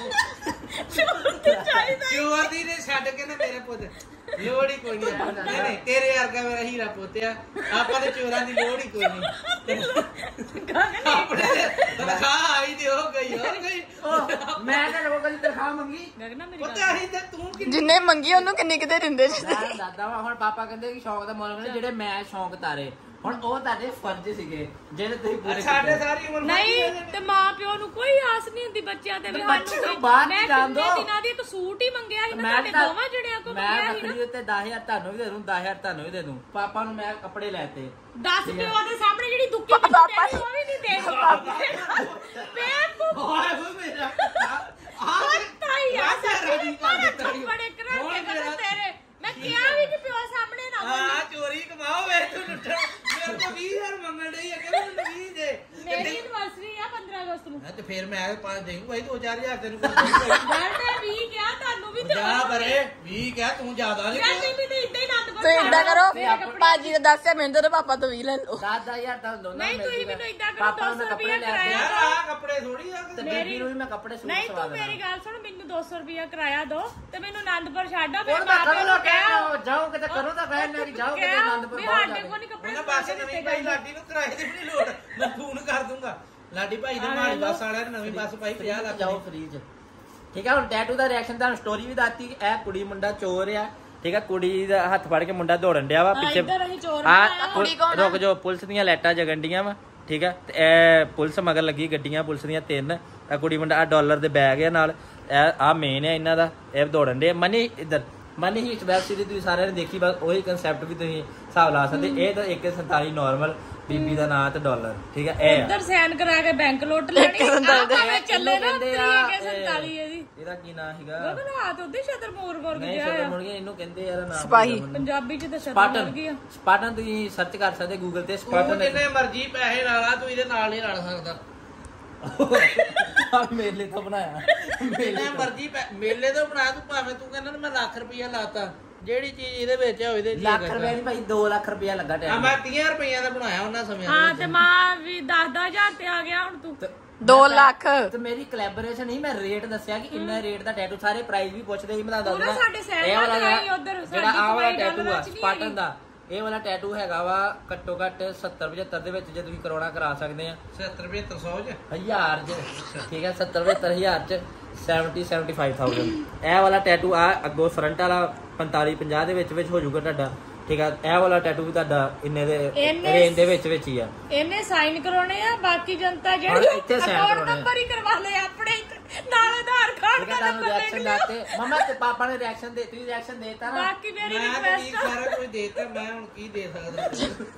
ਚੋਰ ਤੇ ਚਾਹੀਦਾ ਹੀ ਚੋਰ ਦੀ ਨੇ ਛੱਡ ਕੇ ਨਾ ਮੇਰੇ ਪੁੱਤ ਲੋੜ ਹੀ ਕੋਈ ਨਹੀਂ ਨਹੀਂ ਨਹੀਂ ਤੇਰੇ ਵਰਗਾ ਮੇਰਾ ਹੀਰਾ ਪੁੱਤਿਆ ਆਪਾਂ ਦੇ ਚੋਰਾਂ ਦੀ ਲੋੜ ਹੀ ਕੋਈ ਨਹੀਂ ਗਗਨ ਆਪਣੇ ਤਨਖਾਹ ਆਈ ਤੇ ਹੋ ਗਈ ਹੋ ਗਈ ਉਹ ਮੈਂ ਤਾਂ ਰੋਕ ਦੀ ਤਨਖਾਹ ਮੰਗੀ ਗਗਨਾ ਮੇਰੀ ਪੁੱਤ ਗੱਲ ਆਹੀ ਤੇ ਤੂੰ ਕਿ ਜਿੰਨੇ ਮੰਗੀ ਉਹਨੂੰ ਕਿੰਨੇ ਕਿਤੇ ਦਿੰਦੇ ਜੀ ਮੈਂ ਦਾਦਾ ਵਾ ਹੁਣ ਪਾਪਾ ਕਹਿੰਦੇ ਕਿ ਸ਼ੌਕ ਦਾ ਮੁੱਲ ਕਹਿੰਦੇ ਜਿਹੜੇ ਮੈਂ ਸ਼ੌਕ ਤਾਰੇ ਹੁਣ ਉਹ ਤੁਹਾਡੇ ਫਰਜ਼ ਸੀਗੇ ਜਿਹੜੇ ਤੁਸੀਂ ਪੂਰੇ ਸਾਡੇ ਕੀਤੇ। ਸਾਰੀ ਉਮਰ ਨਹੀਂ ਤੇ ਮਾਂ ਪਿਓ ਨੂੰ ਕੋਈ ਆਸ ਨਹੀਂ ਹੁੰਦੀ ਬੱਚਿਆਂ ਤੇ ਵੀ ਤੇ ਬੱਚੇ ਸਾਨੂੰ ਨੂੰ ਬਾਹਰ ਮੈਂ ਨਹੀਂ ਜਾਣ ਕਿੰਨੇ ਦਿਓ। ਦਿਨਾਂ ਦੀ ਇੱਕ ਸੂਟ ਹੀ ਮੰਗਿਆ ਸੀ ਨਾ ਮੈਂ ਤੁਹਾਡੇ ਤਾਂ- ਦੋਵਾਂ ਜਣਿਆਂ ਕੋ ਮੈਂ ਮੰਗਿਆ ਸੀ ਰੱਖੜੀ ਨਾ ਉੱਤੇ ਦਸ ਹਜ਼ਾਰ ਤੁਹਾਨੂੰ ਵੀ ਦੇ ਦੂੰ ਦਸ ਹਜ਼ਾਰ ਤੁਹਾਨੂੰ ਵੀ ਦੇ ਦੂੰ ਪਾਪਾ ਨੂੰ ਮੈਂ ਕੱਪੜੇ ਲੈਤੇ ਦਸ ਪਿਓ ਦੇ ਸਾਹਮਣੇ ਜਿਹੜੀ ਦੁੱਕੀ ਕੀਤੀ ਪਾਪਾ ਤੈਨੂੰ ਉਹ ਵੀ ਨਹੀਂ ਦੇਣੀ ਬੇਵਕੂਫ ਓਏ ਹੋ ਮੇਰਾ ਪਤਾ ਹੀ ਆ ਰਾਜੀ ਕਰ ਦਿੱਤਾ ਈ। ਬੜੇ ਕਰਾ ਹੁਣ ਕੇ ਮੇਰਾ- ਤੇਰੇ ਮੈਂ ਕਿਹਾ ਵੀ ਕਿ ਪਿਓ ਸਾਹਮਣੇ ਨਾ ਬੋਲੀ। ਹਾਂ ਚੋਰੀ ਕਮਾਓ ਵੇ ਤੂੰ ਲੁੱਟਣ ਮੇਰੇ ਕੋਲ ਵੀਹ ਹਜ਼ਾਰ ਮੰਗਣ ਡਈ ਆ ਕਿ ਮੈਨੂੰ ਵੀਹ ਦੇ ਮੇਰੀ ਐਨਵਰਸਰੀ ਆ ਪੰਦਰਾਂ ਅਗਸਤ ਨੂੰ ਹਾਂ ਤੇ ਫਿਰ ਮੈਂ ਪੰਜ ਦੇਊਂ ਭਾਈ ਦੋ ਚਾਰ ਹਜ਼ਾਰ ਤੈਨੂੰ ਕੋਈ ਨਹੀਂ ਮੈਂ ਤਾਂ ਵੀ ਕਿਹਾ ਤੁਹਾਨੂੰ ਵੀ ਤੇ ਜਾ ਪਰੇ ਵੀਹ ਕਹਿ ਤੂੰ ਜ਼ਿਆਦਾ ਮੈਂ ਨਹੀਂ ਵੀ ਤੇ ਇਦਾਂ ਹੀ ਨੰਦ ਤੂੰ ਏਦਾਂ ਕਰੋ ਭਾਜੀ ਨੇ ਦੱਸਿਆ ਮੈਨੂੰ ਤੇ ਪਾਪਾ ਤੋਂ ਵੀ ਲੈ ਲਓ ਦਸ ਦਸ ਹਜ਼ਾਰ ਤੁਹਾਨੂੰ ਦੋਨਾਂ ਨਹੀਂ, ਨੂੰ ਤੁਸੀਂ ਮਿਲ ਮੈਨੂੰ ਜੂਗਾ। ਏਦਾਂ ਕਰੋ, ਪਾਪਾ ਨੂੰ ਦੋ ਸੌ ਕੱਪੜੇ ਰੁਪਇਆ ਲੈ ਕੇ ਕਿਰਾਇਆ ਯਾਰ ਆ ਕੱਪੜੇ ਥੋੜੀ ਆ ਤੇ ਮੇਰੀ- ਬੇਬੀ ਨੂੰ ਵੀ ਮੈਂ ਕੱਪੜੇ ਸੂਟ ਨਹੀਂ ਸਵਾ ਤੂੰ ਦੇਣਾ ਮੇਰੀ ਗੱਲ ਸੁਣ ਮੈਨੂੰ ਦੋ ਸੌ ਰੁਪਇਆ ਕਿਰਾਇਆ ਦੋ ਤੇ ਮੈਨੂੰ ਆਨੰਦਪੁਰ ਛੱਡ ਆ ਉਹ ਫਿਰ ਤਾਂ ਮਾਂ ਪਿਓ ਕਰੋ ਨੂੰ ਕਹਿ ਕਹਿ ਜਾਓ ਕਿਤੇ ਕਰੋ ਤਾਂ ਕਹਿ ਨਾ ਕਿ ਜਾਓ ਕਿਤੇ ਆਨੰਦਪੁਰ ਵੀ ਬਹੁਤ ਸਾਡੇ ਜਾਓ ਕੋਲ ਨਹੀਂ ਕੱਪੜੇ ਉਹਨਾਂ ਬੱਸ ਨਵੀਂ ਭਾਈ ਲਾਡੀ ਨੂੰ ਕਿਰਾਏ ਦੀ ਵੀ ਨਹੀਂ ਲੋੜ ਮੈਂ ਫੋਨ ਕਰ ਦੂੰਗਾ ਲਾਡੀ ਭਾਈ ਦੇ ਮਾੜੀ ਬੱਸ ਵਾਲਿਆਂ ਨੇ ਨਵੀਂ ਬੱਸ ਪਾਈ ਪੰਜਾਹ ਲੱਖ ਜਾਓ ਦੀ। ਫ੍ਰੀ ਚ ਠੀਕ ਹੈ ਹੁਣ ਟੈਟੂ ਦਾ ਰਿਐਕਸ਼ਨ ਤੁਹਾਨੂੰ ਸਟੋਰੀ ਵੀ ਦੱਸਤੀ ਕਿ ਇਹ ਕੁੜੀ ਮੁੰਡਾ ਚੋਰ ਆ ਠੀਕ ਹੈ ਕੁੜੀ ਦਾ ਹੱਥ ਫੜ ਕੇ ਮੁੰਡਾ ਦੌੜਨ ਡਿਆ ਵਾ ਪਿੱਛੇ ਇੱਧਰ ਅਸੀਂ ਚੋਰ ਆ ਬਣਾਇਆ। ਕੁੜੀ ਕੌਣ ਆ? ਰੁਕ ਜਾਓ ਪੁਲਿਸ ਦੀਆਂ ਲਾਈਟਾਂ ਜਗਣ ਡੀਆਂ ਵਾ ਠੀਕ ਹੈ ਤੇ ਇਹ ਪੁਲਿਸ ਮਗਰ ਲੱਗੀ ਗੱਡੀਆਂ ਪੁਲਿਸ ਦੀਆਂ ਤਿੰਨ ਆ ਕੁੜੀ ਮੁੰਡਾ ਆ ਡਾਲਰ ਦੇ ਬੈਗ ਆ ਨਾਲ ਇਹ ਆ ਮੇਨ ਆ ਇਹਨਾਂ ਦਾ ਇਹ ਦੌੜਨ ਡੇ ਮਨੀ ਇੱਧਰ ਮਨੀ ਹੀਟ ਵੈਬ ਸੀਰੀਜ਼ ਤੁਸੀਂ ਸਾਰਿਆਂ ਨੇ ਦੇਖੀ, ਬਸ ਉਹੀ ਕਨਸੈਪਟ ਵੀ ਤੁਸੀਂ ਹਿਸਾਬ ਲਾ ਸਕਦੇ। ਇਹ ਤਾਂ ਇੱਕ ਸੰਤਾਲੀ ਨਾਰਮਲ, ਬੀਬੀ ਦਾ ਨਾਂ ਤੇ ਡਾਲਰ, ਠੀਕ ਹੈ। ਇਹ ਉਧਰ ਸਾਈਨ ਕਰਾ ਕੇ ਬੈਂਕ ਲੁੱਟ ਲੈਣੀ, ਭਾਵੇਂ ਚੱਲੇ ਨਾ ਸੰਤਾਲੀ ਇਹਦੀ। ਇਹਦਾ ਕੀ ਨਾਂ ਹੈਗਾ? ਗਗਨ ਹਾਥ ਉਹਦੇ ਛਤਰ ਮੋਰ ਮੋਰ ਨਹੀਂ ਗਿਆ ਸ਼ਤਰ ਮੁੜ ਗਿਆ, ਇਹਨੂੰ ਕਹਿੰਦੇ ਯਾਰ ਨਾਮ ਸਿਪਾਹੀ। ਪੰਜਾਬੀ ਚ ਤਾਂ ਛਤਰ ਸਪਾਟਨ। ਮੋਰ ਗਿਆ। ਸਪਾਟਨ ਤੁਸੀਂ ਸਰਚ ਕਰ ਸਕਦੇ ਗੂਗਲ ਤੇ, ਤੂੰ ਸਪਾਟਨ। ਜਿੰਨੇ ਮਰਜ਼ੀ ਪੈਸੇ ਲਾ ਲਾ, ਤੂੰ ਇਹਦੇ ਨਾਲ ਨਹੀਂ ਰਲ ਸਕਦਾ। ਮੇਲੇ ਤੋਂ ਬਣਾਇਆ, ਜਿੰਨੇ ਮਰਜ਼ੀ ਪੈ- ਮੇਲੇ ਤੋਂ ਬਣਾ, ਤੂੰ ਭਾਵੇਂ ਤੂੰ ਕਹਿੰਦਾ ਨਾ ਮੈਂ ਲੱਖ ਰੁਪਈਆ ਲਾਤਾ, ਜਿਹੜੀ ਚੀਜ਼ ਇਹਦੇ ਵਿੱਚ ਹੈ ਉਹਦੇ ਚ ਲੱਖ ਰੁਪਏ ਨਹੀਂ ਭਾਈ, ਦੋ ਲੱਖ ਰੁਪਇਆ ਲੱਗਾ ਆ ਟਾਈਮ। ਮੈਂ ਤੀਹ ਰੁਪਈਆ ਦਾ ਬਣਾਇਆ ਉਹਨਾਂ ਸਮਿਆਂ ਹਾਂ ਤੇ ਮਾਂ ਵੀ ਦਸ ਦਸ ਹਜ਼ਾਰ ਤੇ ਆ ਗਿਆ ਹੁਣ ਤੂੰ। ਦੋ ਲੱਖ ਤੇ ਮੇਰੀ ਕੋਲੈਬੋਰੇਸ਼ਨ ਨਹੀਂ, ਮੈਂ ਰੇਟ ਦੱਸਿਆ ਕਿ ਇੰਨਾ ਰੇਟ ਦਾ ਟੈਟੂ, ਸਾਰੇ ਪ੍ਰਾਈਸ ਵੀ ਪੁੱਛਦੇ ਸੀ, ਮੈਂ ਤੁਹਾਨੂੰ ਤੂੰ ਨਾ ਦੱਸਦਾ। ਸਾਡੇ side ਇਹ ਵੱਲ ਵਾਲਾ ਆਈ ਉੱਧਰ, ਜਿਹੜਾ ਸਾਡੀ ਆਹ ਵਾਲਾ ਕਮਾਈ ਟੈਟੂ ਆ ਡਾਲਰਾਂ ਚ ਨਹੀਂ ਸਪਾਟਨ ਹੈਗੀ। ਦਾ, ਇਹ ਵਾਲਾ ਟੈਟੂ ਹੈਗਾ ਵਾ ਘੱਟੋ ਘੱਟ ਸੱਤਰ ਪਝੱਤਰ ਦੇ ਵਿੱਚ, ਜੇ ਤੁਸੀਂ ਕਰਾਉਣਾ ਕਰਾ ਸਕਦੇ ਆ। ਸੱਤਰ ਪਝੱਤਰ ਸੌ ਚ ਹਜ਼ਾਰ ਚ, ਠੀਕ ਹੈ, ਸੱਤਰ ਪਝੱਤਰ ਹਜ਼ਾਰ ਚ ਸੈਵਨਟੀ ਸੈਵਨਟੀ ਫਾਈਵ ਥਾਊਜ਼ੈਂਡ। ਇਹ ਵਾਲਾ ਟੈਟੂ ਆ ਅੱਗੋਂ ਫਰੰਟ ਵਾਲਾ ਪੰਤਾਲੀ ਪੰਜਾਹ ਦੇ ਵਿੱਚ ਵਿੱਚ ਹੋ ਜਾਊਗਾ ਤੁਹਾਡਾ, ਠੀਕ ਆ। ਇਹ ਵਾਲਾ ਟੈਟੂ ਵੀ ਤੁਹਾਡਾ ਇੰਨੇ ਦੇ ਇਹਨੇ- ਰੇਂਜ ਦੇ ਵਿੱਚ ਵਿੱਚ ਹੀ ਆ। ਇਹਨੇ ਸਾਈਨ ਕਰਾਉਣੇ ਆ, ਬਾਕੀ ਜਨਤਾ ਜਿਹੜੀ ਹਾਂ, ਇੱਥੇ sign ਅਕਾਊਂਟ ਕਰਾਉਣੇ ਆ। ਨੰਬਰ ਹੀ ਕਰਵਾ ਲੈ ਆਪਣੇ, ਨਾਲ ਆਧਾਰ ਕਾਰਡ ਠੀਕ ਦਾ ਹੈ, ਤੁਹਾਨੂੰ ਨੰਬਰ ਰਿਐਕਸ਼ਨ ਲਿਖ ਲਿਓ। ਦਾਤੇ ਮਮਾ ਤੇ ਪਾਪਾ ਨੇ ਰਿਐਕਸ਼ਨ ਦੇ, ਤੁਸੀਂ ਰਿਐਕਸ਼ਨ ਦੇਤਾ ਨਾ। ਬਾਕੀ ਮੇਰੀ ਮੈਂ ਤਾਂ ਕੀ ਰਿਕੁਐਸਟ ਸਾਰਾ ਕੁਝ ਦੇਤਾ, ਮੈਂ ਹੁਣ ਕੀ ਦੇ ਸਕਦਾ।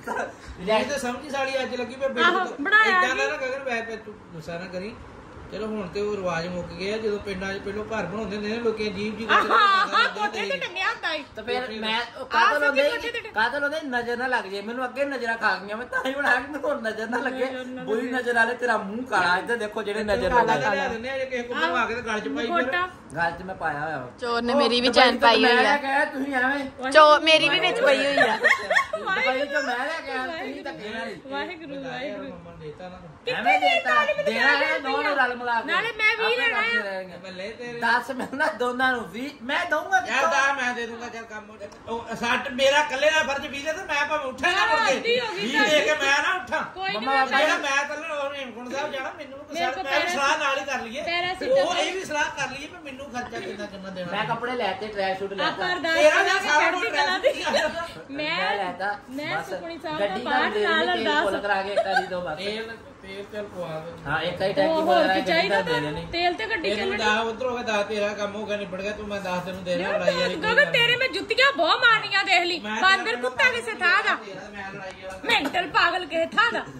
ਇਹ ਰਿਐਕਸ਼ਨ ਤਾਂ ਸਮਝੀ ਸਾਲੀ ਅੱਜ ਲੱਗੀ ਪਈ ਆਹੋ, ਬਣਾਇਆ ਇਦਾਂ ਜੀ। ਨਾ ਗਗਨ ਵੈ ਪੈ ਤੂੰ ਗੁੱਸਾ ਨਾ ਕਰੀ। ਚਲੋ ਹੁਣ ਤੇ ਉਹ ਰਿਵਾਜ ਮੁੱਕ ਗਏ ਆ, ਜਦੋਂ ਪਿੰਡਾਂ 'ਚ ਪਹਿਲੋਂ ਘਰ ਬਣਾਉਂਦੇ ਹੁੰਦੇ ਨੇ ਲੋਕੀ ਅਜੀਬ ਜੀ ਹਾਂ ਹਾਂ ਕੋਠੇ ਤੇ ਟੰਗਿਆ ਹੁੰਦਾ ਈ। ਤੇ ਫਿਰ ਮੈਂ ਆਹ ਕਾਤਲ ਸੱਚੀ ਹੁੰਦੇ ਸੱਚੀ ਤੇ- ਕਾਤਲ ਹੁੰਦੇ ਨਜ਼ਰ ਨਾ ਲੱਗ ਜੇ ਮੈਨੂੰ, ਅੱਗੇ ਨਜ਼ਰਾਂ ਖਾ ਗਈਆਂ, ਮੈਂ ਤਾਂ ਹੀ ਬਣਾਇਆ ਕਿ ਮੈਨੂੰ ਨਜ਼ਰ ਨਾ ਲੱਗੇ। ਬੁਰੀ ਨਜ਼ਰ ਵਾਲੇ ਤੇਰਾ ਮੂੰਹ ਕਾਲਾ, ਇੱਧਰ ਦੇਖੋ ਜਿਹੜੇ ਨਜ਼ਰ ਕਾਲਾ ਲੱਗੇ। ਜਿਹਾ ਲਿਆ ਦਿੰਦੇ ਆ, ਜੇ ਕਿਸੇ ਕੋਲ ਬਣਾ ਕੇ ਤੇ ਗਲ 'ਚ ਪਾਈ ਫਿਰ। ਕੋਟਾ ਗੱਲ 'ਚ ਮੈਂ ਪਾਇਆ ਹੋਇਆ ਵਾ। ਚੋਰ ਨੇ ਮੇਰੀ ਵੀ ਚੈਨ ਪਾਈ ਹੋਈ ਆ। ਮੈਂ ਤੁਸੀਂ ਐਵੇਂ ਚੋ ਮੇਰੀ ਵੀ ਵਿੱਚ ਪਈ ਹੋਈ ਆ। ਦੁਬਈ ਚੋਂ ਮੈਂ ਲੈ ਕੇ ਆਇਆ, ਤੁਸੀਂ ਧੱਕੇ ਨਾਲ ਹੀ। ਵਾਹਿਗੁਰੂ ਵਾਹਿਗੁਰੂ। ਮੰਮਾ ਨੇ ਦੇਤਾ ਨਾ ਐਵੇਂ ਦੇਤਾ ਦੇਣਾ ਹੈ ਦੋਨੋਂ ਰਲ ਮਿਲਾ ਕੇ। ਨਾਲੇ ਮੈਂ ਵੀਹ ਆਪੇ ਲੈਣਾ ਆ। ਕਰਦੇ ਰਹਿਣਗੇ। ਬੱਲੇ ਤੇਰੇ ਦਸ ਮੈਂ ਨਾ ਦੋਨਾਂ ਨੂੰ ਵੀ ਮੈਂ ਦਊਂਗਾ ਯਾਰ ਦਾ ਮੈਂ ਦੇ ਦੂੰਗਾ ਚੱਲ ਕੰਮ ਉਹ ਸੱਟ ਮੇਰਾ ਇਕੱਲੇ ਦਾ ਫਰਜ਼ ਵੀਹ ਦੇ ਤੇ ਮੈਂ ਭਾਵੇਂ ਉੱਠਾਂ ਨਾ ਮੁੜ ਕੇ ਅੱਧੀ ਹੋ ਗਈ ਵੀਹ ਦੇ ਕੇ ਮੈਂ ਨਾ ਉੱਠਾਂ। ਕੋਈ ਨਹੀਂ ਮੰਮਾ ਮੈਂ ਜਿਹੜਾ ਮੈਂ ਕੱਲ ਉਹ ਹੇਮਕੁੰਟ ਸਾਹਿਬ ਜਾਣਾ, ਮੈਨੂੰ ਵੀ ਮੇਰੇ ਕੋਲ ਮੈਂ ਵੀ ਸਲਾਹ ਨਾਲ ਹੀ ਕਰ ਲਈਏ, ਪੈਰਾਸੀਟਾਮੋਲ- ਉਹ ਇਹ ਵੀ ਸਲਾਹ ਕਰ ਲਈਏ ਵੀ ਮੈਨੂੰ ਖਰਚਾ ਕਿੰਨਾ ਕਿੰਨਾ ਦੇਣਾ। ਮੈਂ ਕੱਪੜੇ ਲੈ ਤੇ ਟਰੈਕ ਸ਼ੂਟ ਲੈ ਆਪਾਂ ਤਾ ਅਰਦਾਸ ਤੇਰਾ ਕਰਾਂਗੇ ਤਾਂ ਸਾਰਾ ਚੜ੍ਹਦੀ ਕੁਝ ਕਲਾ ਦੀ। ਮੈਂ ਮੈਂ ਲੈਤਾ ਮੈਂ ਬਸ ਸੁਖਮਨੀ ਸਾਹਿਬ ਗੱਡੀ ਦਾ ਦਾ ਪਾਠ ਦੇ ਨਾਲ ਦੇਣੀ, ਤੇਲ ਫੁੱਲ ਅਰਦਾਸ। ਕਰਾ ਕੇ ਕਰੀ ਦੋ ਬਸ। ਤੇਲ ਤੇਲ ਚੱਲ ਪਵਾ ਦੇ। ਹਾਂ ਇੱਕ ਹੀ ਟੈਂਕੀ ਉਹ ਫੁੱਲ ਹੋਰ ਕਰਾ ਕੀ ਕੇ ਗੱਡੀ ਦਾ ਚਾਹੀਦਾ ਦੇ ਦੇਣੀ। ਤੁਹਾਨੂੰ? ਤੇਲ ਤੇ ਗੱਡੀ ਤੈਨੂੰ ਚੱਲਣੀ। ਦਾ ਉਧਰ ਹੋ ਗਿਆ ਦਾ ਤੇਰਾ ਕੰਮ ਹੋ ਗਿਆ ਨਿਬੜ ਗਿਆ, ਤੂੰ ਮੈਂ ਦੱਸ ਤੈਨੂੰ ਦੇ ਰਿਹਾ ਲੜਾਈ ਵਾਲੀ ਗਗਨ ਤੇਰੇ ਮੈਂ ਜੁੱਤੀਆਂ ਬਹੁਤ ਮਾਰਨੀਆਂ ਦੇਖ ਲਈ। ਬਾਂਦਰ ਕੁੱਤਾ ਕਿਸੇ ਥਾਂ ਦਾ, ਮੈਂ ਲੜਾਈ ਵਾਲਾ ਮੈਂਟਲ ਪਾਗਲ ਕਿਸੇ ਥਾਂ ਦਾ।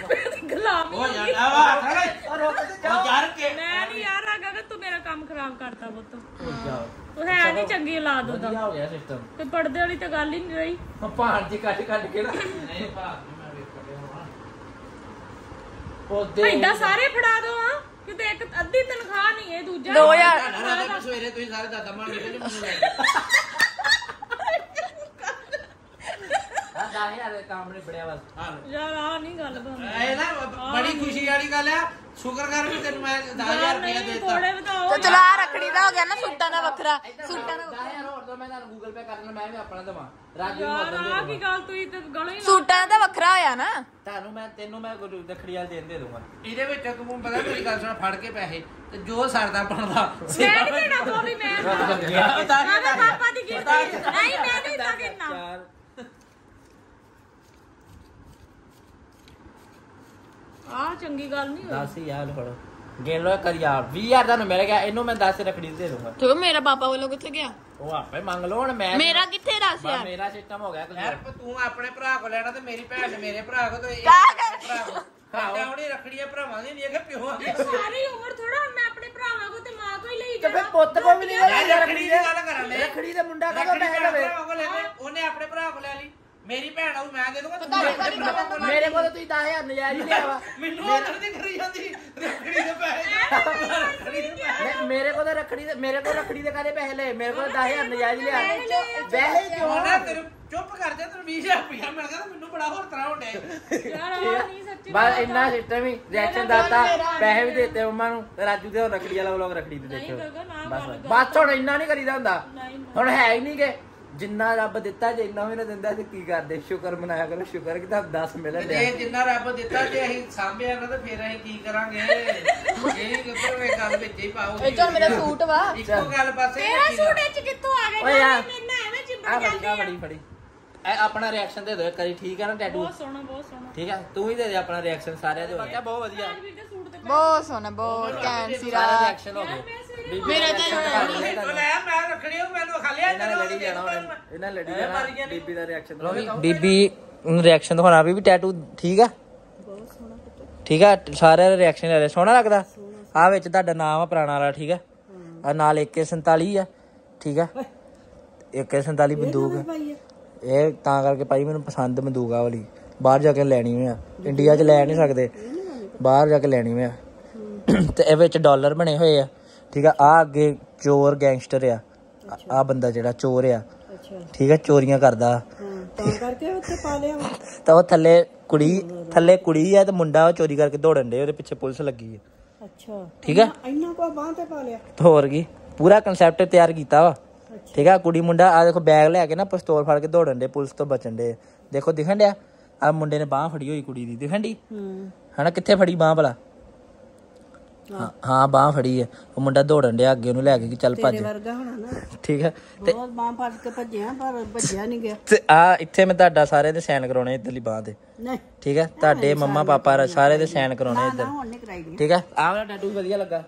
ਗੁਲਾਮ ਉਹ ਯਾਰ ਆ ਵਾ ਉਹ ਰੁਕ ਤੇ ਉਹ ਯਾਰ ਕੇ ਮੈਂ ਨਹੀਂ ਯਾਰ ਆ ਗਗਨ ਤੂੰ ਮੇਰਾ ਕੰਮ ਖਰਾਬ ਕਰਤਾ ਪੁੱਤ। ਜਾਓ। ਤੂੰ ਹੈ ਨਹੀਂ ਚੰਗੀ ਔਲਾਦ ਉਹਦਾ। ਵਧੀਆ ਹੋ ਗਿਆ ਸਿਸਟਮ। ਤੇ ਪਰਦੇ ਵਾਲੀ ਤਾਂ ਗੱਲ ਹੀ ਨਹੀਂ ਰਹੀ। ਉਹ ਪਹਾੜ ਜੀ ਕੱਟ ਕੱਟ ਕੇ ਨਾ ਨਹੀਂ ਭਾ ਮੈਂ ਵੇਖ ਪੜਿਆ ਹਾਂ ਉਹਦੇ ਐਦਾਂ ਸਾਰੇ ਫੜਾ ਦੋ ਹਾਂ ਕਿਤੇ ਇੱਕ ਅੱਧੀ ਤਨਖਾਹ ਨਹੀਂ ਇਹ ਦੂਜਾ ਦੋ ਹਜ਼ਾਰ। ਰਾਤ ਸਵੇਰੇ ਤੁਸੀਂ ਸਾਰੇ ਦਾਦਾ ਮਾਰ ਨਿਕਲ ਜੀ ਮੈਨੂੰ ਲੈ ਜਾਓ। ਆ ਦਾਹੇ ਆ ਕੰਮ ਨਹੀਂ ਬੜਿਆ ਬਸ। ਹਾਂ ਯਾਰ ਆ ਨਹੀਂ ਗੱਲ ਬਣਦੀ। ਇਹ ਨਾ ਬੜੀ ਖੁਸ਼ੀ ਵਾਲੀ ਗੱਲ ਆ, ਸ਼ੁਕਰ ਕਰ ਵੀ ਤੈਨੂੰ ਮੈਂ ਦਸ ਹਜ਼ਾਰ ਰੁਪਇਆ ਨਹੀਂ ਦੇਤਾ। ਥੋੜੇ ਵਧਾਓ। ਤੇ ਚਲਾ ਰੱਖੜੀ ਦਾ ਹੋ ਗਿਆ ਨਾ, ਸੂਟਾਂ ਦਾ ਵੱਖਰਾ। ਸੂਟਾਂ ਦਾ ਦਾਹੇ ਯਾਰ ਹੋਰ ਤੋਂ ਮੈਂ ਤੁਹਾਨੂੰ ਗੂਗਲ ਪੇ ਕਰ ਦੇਣਾ, ਮੈਂ ਵੀ ਆਪਣਾ ਦਵਾਂ ਰਾਜੂ ਨੂੰ ਯਾਰ ਉਦੋਂ ਆ ਦੇ ਕੀ ਦੂੰਗਾ। ਗੱਲ ਤੂੰ ਤੇ ਗਲੋਂ ਹੀ ਲਾ- ਸੂਟਾਂ ਦਾ ਵੱਖਰਾ ਹੋਇਆ ਨਾ। ਤੁਹਾਨੂੰ ਮੈਂ ਤੈਨੂੰ ਮੈਂ ਗੁਰੂ ਦਖੜੀ ਵਾਲ ਦੇਣ ਦੇ ਦੂੰਗਾ। ਇਹਦੇ ਵਿੱਚ ਤੂੰ ਪਤਾ ਮੇਰੀ ਗੱਲ ਸੁਣ, ਫੜ ਕੇ ਪੈਸੇ ਤੇ ਜੋ ਸਰਦਾ ਬਣਦਾ ਮੈਂ ਨਹੀਂ ਦੇਣਾ ਤੂੰ ਵੀ ਮੈਂ ਮੈਂ ਪਾਪਾ ਦੀ ਗਿਫਟ ਨਹੀਂ ਮੈਂ ਨਹੀਂ ਤਾਂ ਦੇਣਾ। ਚਾਰ ਆ ਚੰਗੀ ਗੱਲ ਨਹੀਂ ਹੋਈ। ਦਸ ਹਜ਼ਾਰ ਫੜੋ ਗਿਣ ਲੋ ਕਰਿਆ ਵੀਹ ਹਜ਼ਾਰ ਤੁਹਾਨੂੰ ਮਿਲ ਗਿਆ, ਇਹਨੂੰ ਮੈਂ ਦਸ ਰਖੜੀ ਦੇ ਦੂੰਗਾ। ਤੇ ਮੇਰਾ ਪਾਪਾ ਵੱਲੋਂ ਕਿੱਥੇ ਗਿਆ? ਉਹ ਆਪੇ ਮੰਗ ਲਓ ਹੁਣ ਮੈਂ ਮੇਰਾ ਕਿੱਥੇ ਦਸ ਬਸ ਯਾਰ? ਮੇਰਾ ਸਿਸਟਮ ਹੋ ਗਿਆ ਯਾਰ ਤੂੰ ਆਪਣੇ ਭਰਾ ਕੋ ਲੈਣਾ ਤੇ ਮੇਰੀ ਭੈਣ ਨੇ ਮੇਰੇ ਭਰਾ ਕੋ ਤੇ ਇਹ ਕਾਹ ਕਰ- ਭਰਾ ਕੋ ਖਾਉਂਦਾ ਉਹਨੇ ਰੱਖੜੀਆਂ ਭਰਾਵਾਂ ਦੀ ਨਹੀਂ ਹੈ ਕਿ ਪਿਓ ਦੀ। ਸਾਰੀ ਉਮਰ ਥੋੜਾ ਮੈਂ ਆਪਣੇ ਭਰਾਵਾਂ ਕੋ ਤੇ ਮਾਂ ਕੋ ਹੀ ਲਈ ਤੇ ਫਿਰ ਜਾਣਾ। ਪੁੱਤ ਕੋ ਵੀ ਨਹੀਂ ਯਾਰ ਲੈਣਾ ਰੱਖੜੀ ਦੀ ਗੱਲ ਕਰਨ ਲੈ। ਰਖੜੀ ਦੇ ਮੁੰਡਾ ਕਦੋਂ ਰੱਖੜੀ ਪੈਸੇ ਭਰਾ ਲਵੇ? ਭਰਾਵਾਂ ਕੋ ਲੈਣੇ, ਉਹਨੇ ਆਪਣੇ ਭਰਾ ਕੋ ਲੈ ਲਈ, ਮੇਰੀ ਭੈਣ ਆਉ ਮੈਂ ਦੇ ਦੂੰਗਾ, ਤੂੰ ਆਪਣੇ ਭਰਾਵਾਂ ਕੋਲ ਲੈ ਲਈ। ਮੇਰੇ ਕੋਲ ਤੁਸੀਂ ਦਸ ਹਜ਼ਾਰ ਨਜਾਇਜ਼ ਹੀ ਲਿਆ ਵਾ। ਮੈਨੂੰ ਆਦਰ ਨਹੀਂ ਕਰੀ ਜਾਂਦੀ ਰੱਖੜੀ ਦੇ ਪੈਸੇ ਰੱਖੜੀ ਦੇ ਪੈਸੇ ਮੈਂ- ਮੇਰੇ ਕੋਲ ਤਾਂ ਰਖੜੀ ਦੇ ਮੇਰੇ ਕੋਲ ਰਖੜੀ ਦੇ ਕਾਹਦੇ ਪੈਸੇ ਲਏ? ਮੇਰੇ ਕੋਲ ਦਸ ਹਜ਼ਾਰ ਨਜਾਇਜ਼ ਲਿਆ। ਵੈਸੇ ਕਿਉਂ ਉਹਨਾਂ ਤੇਰੇ ਚੁੱਪ ਕਰ ਜਾ, ਤੈਨੂੰ ਵੀਹ ਹਜ਼ਾਰ ਰੁਪਇਆ ਮਿਲ ਗਿਆ ਤਾਂ ਮੈਨੂੰ ਬੜਾ ਹੋਰ ਤਰ੍ਹਾਂ ਹੁੰਦਾ ਹੈ। ਯਾਰ ਆ ਨਹੀਂ ਸੱਚੀ ਬਸ ਇੰਨਾ ਸਿਸਟਮ ਹੀ ਰਿਐਕਸ਼ਨ ਦਾਤਾ, ਪੈਸੇ ਵੀ ਦਿੱਤੇ ਮੰਮਾ ਨੂੰ ਤੇ ਰਾਜੂ ਦੇ ਰਖੜੀ ਵਾਲਾ ਵਲੋਗ ਰਖੜੀ ਤੇ ਦੇਖਿਓ। ਗਗਨ ਆ ਬਸ ਗੱਲ ਬਸ ਹੁਣ ਇੰਨਾ ਨਹੀਂ ਕਰੀਦਾ ਹੁੰਦਾ। ਨਹੀਂ ਹੁਣ ਹੈ ਹੀ ਨਹੀਂ ਕਿ ਜਿੰਨਾ ਰੱਬ ਦਿੱਤਾ ਜੇ ਇੰਨਾ ਵੀ ਨਾ ਦਿੰਦਾ ਤੇ ਕੀ ਕਰਦੇ? ਸ਼ੁਕਰ ਮਨਾਇਆ ਕਰੋ, ਸ਼ੁਕਰ ਕਿ ਤੁਹਾਨੂੰ ਦਸ ਮਿਲਣ ਜੇ ਡਿਆ। ਜਿੰਨਾ ਰੱਬ ਦਿੱਤਾ ਜੇ ਅਸੀਂ ਸਾਂਭਿਆ ਨਾ ਤਾਂ ਫਿਰ ਅਸੀਂ ਕੀ ਕਰਾਂਗੇ? ਇਹ ਕਿੱਧਰ ਵੇ ਗੱਲ ਵਿੱਚ ਹੀ ਪਾਓ। ਇਹ ਚੋਂ ਮੇਰਾ ਸੂਟ ਵਾ। ਇੱਕੋ ਗੱਲ ਪਾਸੇ ਤੇਰਾ ਸੂਟ ਇੱਚ ਕਿੱਥੋਂ ਆ ਗਿਆ? ਓਏ ਯਾਰ ਮੇਰੇ ਨਾਲ ਐਵੇਂ ਆ ਚਿੰਬੜ ਫੜੀ ਜਾਂਦੀ ਆ ਆ। ਫੜੀ ਫੜੀ ਇਹ ਆਪਣਾ ਰਿਐਕਸ਼ਨ ਦੇ ਦੋ ਕਰੀ, ਠੀਕ ਹੈ ਨਾ ਟੈਟੂ? ਬਹੁਤ ਸੋਹਣਾ ਬਹੁਤ ਸੋਹਣਾ। ਠੀਕ ਹੈ ਤੂੰ ਹੀ ਦੇ ਦੇ ਆਪਣਾ ਰਿਐਕਸ਼ਨ, ਸਾਰਿਆਂ ਦੇ ਹੋ ਗਿਆ ਬਹੁਤ ਵਧੀਆ। ਰਾਜਵੀਰ ਦੇ ਸੂਟ ਤੇ ਬਹੁਤ ਸੋਹਣਾ, ਬਹੁਤ ਕੈਂਟ ਸੀ ਸਾਰਾ ਰਾ। ਰਿਐਕਸ਼ਨ ਹੋ ਯਾਰ ਗਿਆ। ਮੈਂ ਸਵੇਰੇ ਮੇਰੇ ਤਾਂ ਲੈ ਮੈਂ ਰੱਖਣੀ ਉਹ ਮੈਨੂੰ ਖਾ ਲਿਆ ਇਹਨਾਂ ਲੜੀ ਜਾਣਾ ਹੁਣ ਇਹਨਾਂ ਲੜੀ ਜਾਣਾ ਬੀਬੀ ਦਾ ਰਿਐਕਸ਼ਨ ਬੀਬੀ ਨੂੰ ਰਿਐਕਸ਼ਨ ਦਿਖਾਉਣਾ ਵੀ ਟੈਟੂ ਠੀਕ ਆ ਠੀਕ ਆ ਸਾਰਿਆਂ ਦਾ ਰਿਐਕਸ਼ਨ ਲੈ ਲੈ ਸੋਹਣਾ ਲੱਗਦਾ ਆ ਵਿੱਚ ਤੁਹਾਡਾ ਨਾਮ ਆ ਪੁਰਾਣਾ ਵਾਲਾ ਠੀਕ ਆ ਆ ਨਾਲ ਇੱਕ ਸੰਤਾਲੀ ਆ ਠੀਕ ਆ ਇੱਕ ਸੰਤਾਲੀ ਬੰਦੂਕ ਇਹ ਤਾਂ ਕਰਕੇ ਭਾਈ ਮੈਨੂੰ ਪਸੰਦ ਬੰਦੂਕ ਆ ਵਾਲੀ ਬਾਹਰ ਜਾ ਕੇ ਲੈਣੀ ਹੋਇਆ ਇੰਡੀਆ 'ਚ ਲੈ ਨਹੀਂ ਸਕਦੇ ਬਾਹਰ ਜਾ ਕੇ ਲੈਣੀ ਹੋਇਆ ਤੇ ਇਹ ਵਿੱਚ ਡਾਲਰ ਬਣੇ ਹੋਏ ਆ ਠੀਕ ਆ ਆ ਅੱਗੇ ਚੋਰ ਗੈਂਗਸਟਰ ਆ ਆ ਬੰਦਾ ਜਿਹੜਾ ਚੋਰ ਆ ਠੀਕ ਆ ਚੋਰੀਆਂ ਕਰਦਾ ਤਾਂ ਕਰਕੇ ਉੱਥੇ ਪਾ ਲਿਆ ਤਾਂ ਉਹ ਥੱਲੇ ਕੁੜੀ ਥੱਲੇ ਕੁੜੀ ਆ ਤੇ ਮੁੰਡਾ ਉਹ ਚੋਰੀ ਕਰਕੇ ਦੌੜਨ ਦੇ ਉਹਦੇ ਪਿੱਛੇ ਪੁਲਿਸ ਲੱਗੀ ਆ ਅੱਛਾ ਠੀਕ ਆ ਇੰਨਾ ਕੋ ਬਾਹਾਂ ਤੇ ਪਾ ਲਿਆ ਹੋਰ ਕੀ ਪੂਰਾ ਕਨਸੈਪਟ ਤਿਆਰ ਕੀਤਾ ਵਾ ਠੀਕ ਆ ਕੁੜੀ ਮੁੰਡਾ ਆ ਦੇਖੋ ਬੈਗ ਲੈ ਕੇ ਨਾ ਪਿਸਤੌਲ ਫੜ ਕੇ ਦੌੜਨ ਦੇ ਪੁਲਿਸ ਤੋਂ ਬਚਣ ਦੇ ਦੇਖੋ ਦਿਖਣ ਡਿਆ ਆ ਮੁੰਡੇ ਨੇ ਬਾਹ ਫੜੀ ਹੋਈ ਕੁੜੀ ਦੀ ਦਿਖਣ ਦੀ ਹਨਾ ਕਿੱਥੇ ਫੜੀ ਬਾਹ ਭਲਾ ਹਾਂ ਬਾਹ ਫੜੀ ਹੈ ਉਹ ਮੁੰਡਾ ਦੌੜਨ ਡਿਆ ਅੱਗੇ ਉਹਨੂੰ ਲੈ ਕੇ ਚੱਲ ਭੱਜ ਠੀਕ ਹੈ ਤੇ ਬਾਹ ਫੜ ਕੇ ਭੱਜਿਆ ਪਰ ਭੱਜਿਆ ਨਹੀਂ ਗਿਆ ਤੇ ਆ ਇੱਥੇ ਮੈਂ ਤੁਹਾਡਾ ਸਾਰੇ ਦੇ ਸਾਈਨ ਕਰਾਉਣੇ ਇੱਧਰਲੀ ਬਾਹ ਤੇ ਠੀਕ ਹੈ ਤੁਹਾਡੇ ਮੰਮਾ ਪਾਪਾ ਸਾਰੇ ਦੇ ਸਾਈਨ ਕਰਾਉਣੇ ਇੱਧਰ ਠੀਕ ਹੈ ਆਹ ਵਾਲਾ ਟੈਟੂ ਵਧੀਆ ਲੱਗਾ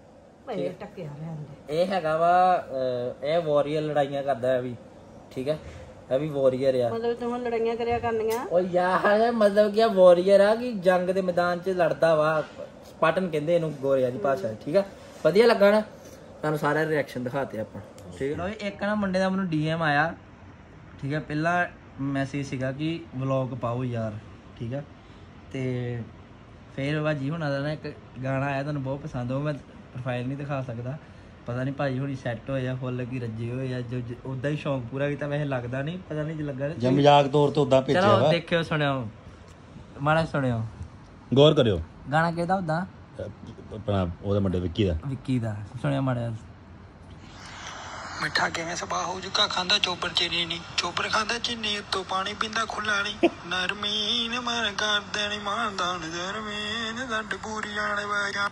ਇਹ ਹੈਗਾ ਵਾ ਇਹ ਵਾਰੀਅਰ ਲੜਾਈਆਂ ਕਰਦਾ ਹੈ ਵੀ ਠੀਕ ਹੈ ਇਹ ਵੀ ਵਾਰੀਅਰ ਆ ਮਤਲਬ ਤੁਮ ਲੜਾਈਆਂ ਕਰਿਆ ਕਰਨੀਆਂ ਓ ਯਾਰ ਮਤਲਬ ਕੀ ਵਾਰੀਅਰ ਆ ਕਿ ਜੰਗ ਦੇ ਮੈਦਾਨ 'ਚ ਲੜਦਾ ਵਾ ਸਪਾਟਨ ਕਹਿੰਦੇ ਇਹਨੂੰ ਗੋਰਿਆਂ ਦੀ ਭਾਸ਼ਾ ਠੀਕ ਆ ਵਧੀਆ ਲੱਗਾ ਨਾ ਤੁਹਾਨੂੰ ਸਾਰਾ ਰਿਐਕਸ਼ਨ ਦਿਖਾਤੇ ਆਪਾਂ ਠੀਕ ਹੈ ਇੱਕ ਨਾ ਮੁੰਡੇ ਦਾ ਮੈਨੂੰ ਡੀਐਮ ਆਇਆ ਠੀਕ ਹੈ ਪਹਿਲਾਂ ਮੈਸੇਜ ਸੀਗਾ ਕਿ ਵਲੌਗ ਪਾਓ ਯਾਰ ਠੀਕ ਆ ਤੇ ਫਿਰ ਭਾਜੀ ਹੁਣਾਂ ਦਾ ਨਾ ਇੱਕ ਗਾਣਾ ਆਇਆ ਤੁਹਾਨੂੰ ਬਹੁਤ ਪਸੰਦ ਉਹ ਮੈਂ ਪ੍ਰੋਫਾਈਲ ਨਹੀਂ ਦਿਖਾ ਸਕਦਾ ਪਤਾ ਨਹੀਂ ਭਾਜੀ ਹੁਣੀ ਸੈੱਟ ਹੋਏ ਆ ਫੁੱਲ ਕੀ ਰੱਜੇ ਹੋਏ ਆ ਜੋ ਉਦਾਂ ਹੀ ਸ਼ੌਂਕ ਪੂਰਾ ਕੀਤਾ ਵੈਸੇ ਲੱਗਦਾ ਨਹੀਂ ਪਤਾ ਨਹੀਂ ਜੇ ਲੱਗਾ ਜਾਂ ਮਜ਼ਾਕ ਤੌਰ ਤੇ ਉਦਾਂ ਭੇਜਿਆ ਵਾ ਚਲੋ ਦੇਖਿਓ ਸੁਣਿਓ ਮਾੜਾ ਸੁਣਿਓ ਗੌਰ ਕਰਿਓ ਗਾਣਾ ਕਿਹਦਾ ਹੁੰਦਾ ਆਪਣਾ ਉਹਦਾ ਮੁੰਡੇ ਵਿੱਕੀ ਦਾ ਵਿੱਕੀ ਦਾ ਸੁਣਿਆ ਮਾੜਾ ਮਿੱਠਾ ਕਿਵੇਂ ਸਬਾ ਹੋ ਜੁਕਾ ਖਾਂਦਾ ਚੋਪਰ ਚੀਨੀ ਨਹੀਂ ਚੋਪਰ ਖਾਂਦਾ ਚੀਨੀ ਉੱਤੋਂ ਪਾਣੀ ਪੀਂਦਾ ਖੁੱਲਾ ਨਹੀਂ ਨਰਮੀਨ ਮਨ ਕਰ ਦੇਣੀ ਮਾਨਦਾਨ ਨਰਮੀਨ ਲੱਡ ਪੂਰੀ ਜਾਣੇ ਵਾਜਾ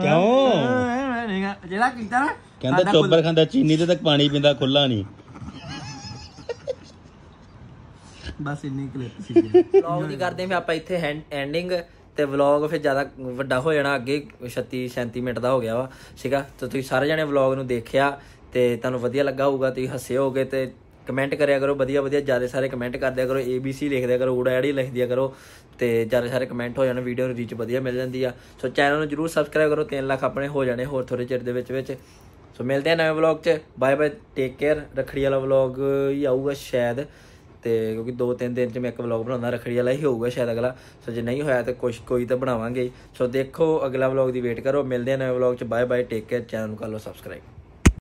ਕਿਉਂ ਜਿਹੜਾ ਕੀਤਾ ਨਾ ਕਹਿੰਦਾ ਚੋਪਰ ਖਾਂਦਾ ਚੀਨੀ ਤੇ ਤੱਕ ਪਾਣੀ ਪੀਂਦਾ ਖੁੱਲਾ ਨਹੀਂ ਬਸ ਇੰਨੀ ਕਲਿੱਪ ਸੀ ਵਲੌਗ ਦੀ ਕਰਦੇ ਫਿਰ ਆਪਾਂ ਇੱਥੇ ਐਂਡਿੰਗ ਤੇ ਵਲੌਗ ਫਿਰ ਜ਼ਿਆਦਾ ਵੱਡਾ ਹੋ ਜਾਣਾ ਅੱਗੇ ਛੱਤੀ ਸੈਂਤੀ ਮਿੰਟ ਦਾ ਹੋ ਗਿਆ ਵਾ ਠੀਕ ਆ ਤੇ ਤੁਸੀਂ ਸਾਰੇ ਜਣੇ ਵਲੌਗ ਨੂੰ ਦੇਖਿਆ ਤੇ ਤੁਹਾਨੂੰ ਵਧੀਆ ਲੱਗਾ ਹੋਊਗਾ ਤੁਸੀਂ ਹੱਸੇ ਹੋਗੇ ਤੇ ਕਮੈਂਟ ਕਰਿਆ ਕਰੋ ਵਧੀਆ ਵਧੀਆ ਜ਼ਿਆਦਾ ਸਾਰੇ ਕਮੈਂਟ ਕਰ ਦਿਆ ਕਰੋ ਏ ਬੀ ਸੀ ਲਿਖ ਦਿਆ ਕਰੋ ਊੜਾ ਐੜੀ ਲਿਖ ਦਿਆ ਕਰੋ ਤੇ ਜ਼ਿਆਦਾ ਸਾਰੇ ਕਮੈਂਟ ਹੋ ਜਾਣ ਵੀਡੀਓ ਨੂੰ ਰੀਚ ਵਧੀਆ ਮਿਲ ਜਾਂਦੀ ਆ ਸੋ ਚੈਨਲ ਨੂੰ ਜਰੂਰ ਸਬਸਕ੍ਰਾਈਬ ਕਰੋ ਤਿੰਨ ਲੱਖ ਆਪਣੇ ਹੋ ਜਾਣੇ ਹੋਰ ਥੋੜੇ ਚਿਰ ਦੇ ਵਿੱਚ ਵਿੱਚ ਸੋ ਮਿਲਦੇ ਆ ਨਵੇਂ ਵਲੌਗ 'ਚ bye bye take care Rakhri ਵਾਲਾ ਵਲੌਗ ਹੀ ਆਊਗਾ ਸ਼ਾਇਦ ਤੇ ਕਿਉਂਕਿ ਦੋ ਤਿੰਨ ਦਿਨ 'ਚ ਮੈਂ ਇੱਕ ਵਲੌਗ ਬਣਾਉਂਦਾ ਰੱਖੜੀ ਵਾਲਾ ਹੀ ਹੋਊਗਾ ਸ਼ਾਇਦ ਅਗਲਾ ਸੋ ਜੇ ਨਹੀਂ ਹੋਇਆ ਤਾਂ ਕੁਛ ਕੋਈ ਤਾਂ ਬਣਾਵਾਂਗੇ ਸੋ ਦੇਖੋ ਅਗਲਾ ਵਲੌਗ ਦੀ ਵੇਟ ਕਰੋ ਮਿਲਦੇ ਆ ਨਵੇਂ ਵਲੌਗ 'ਚ bye bye take care channel ਨੂੰ ਕਰ ਲਓ ਸਬਸਕ੍ਰਾਈਬ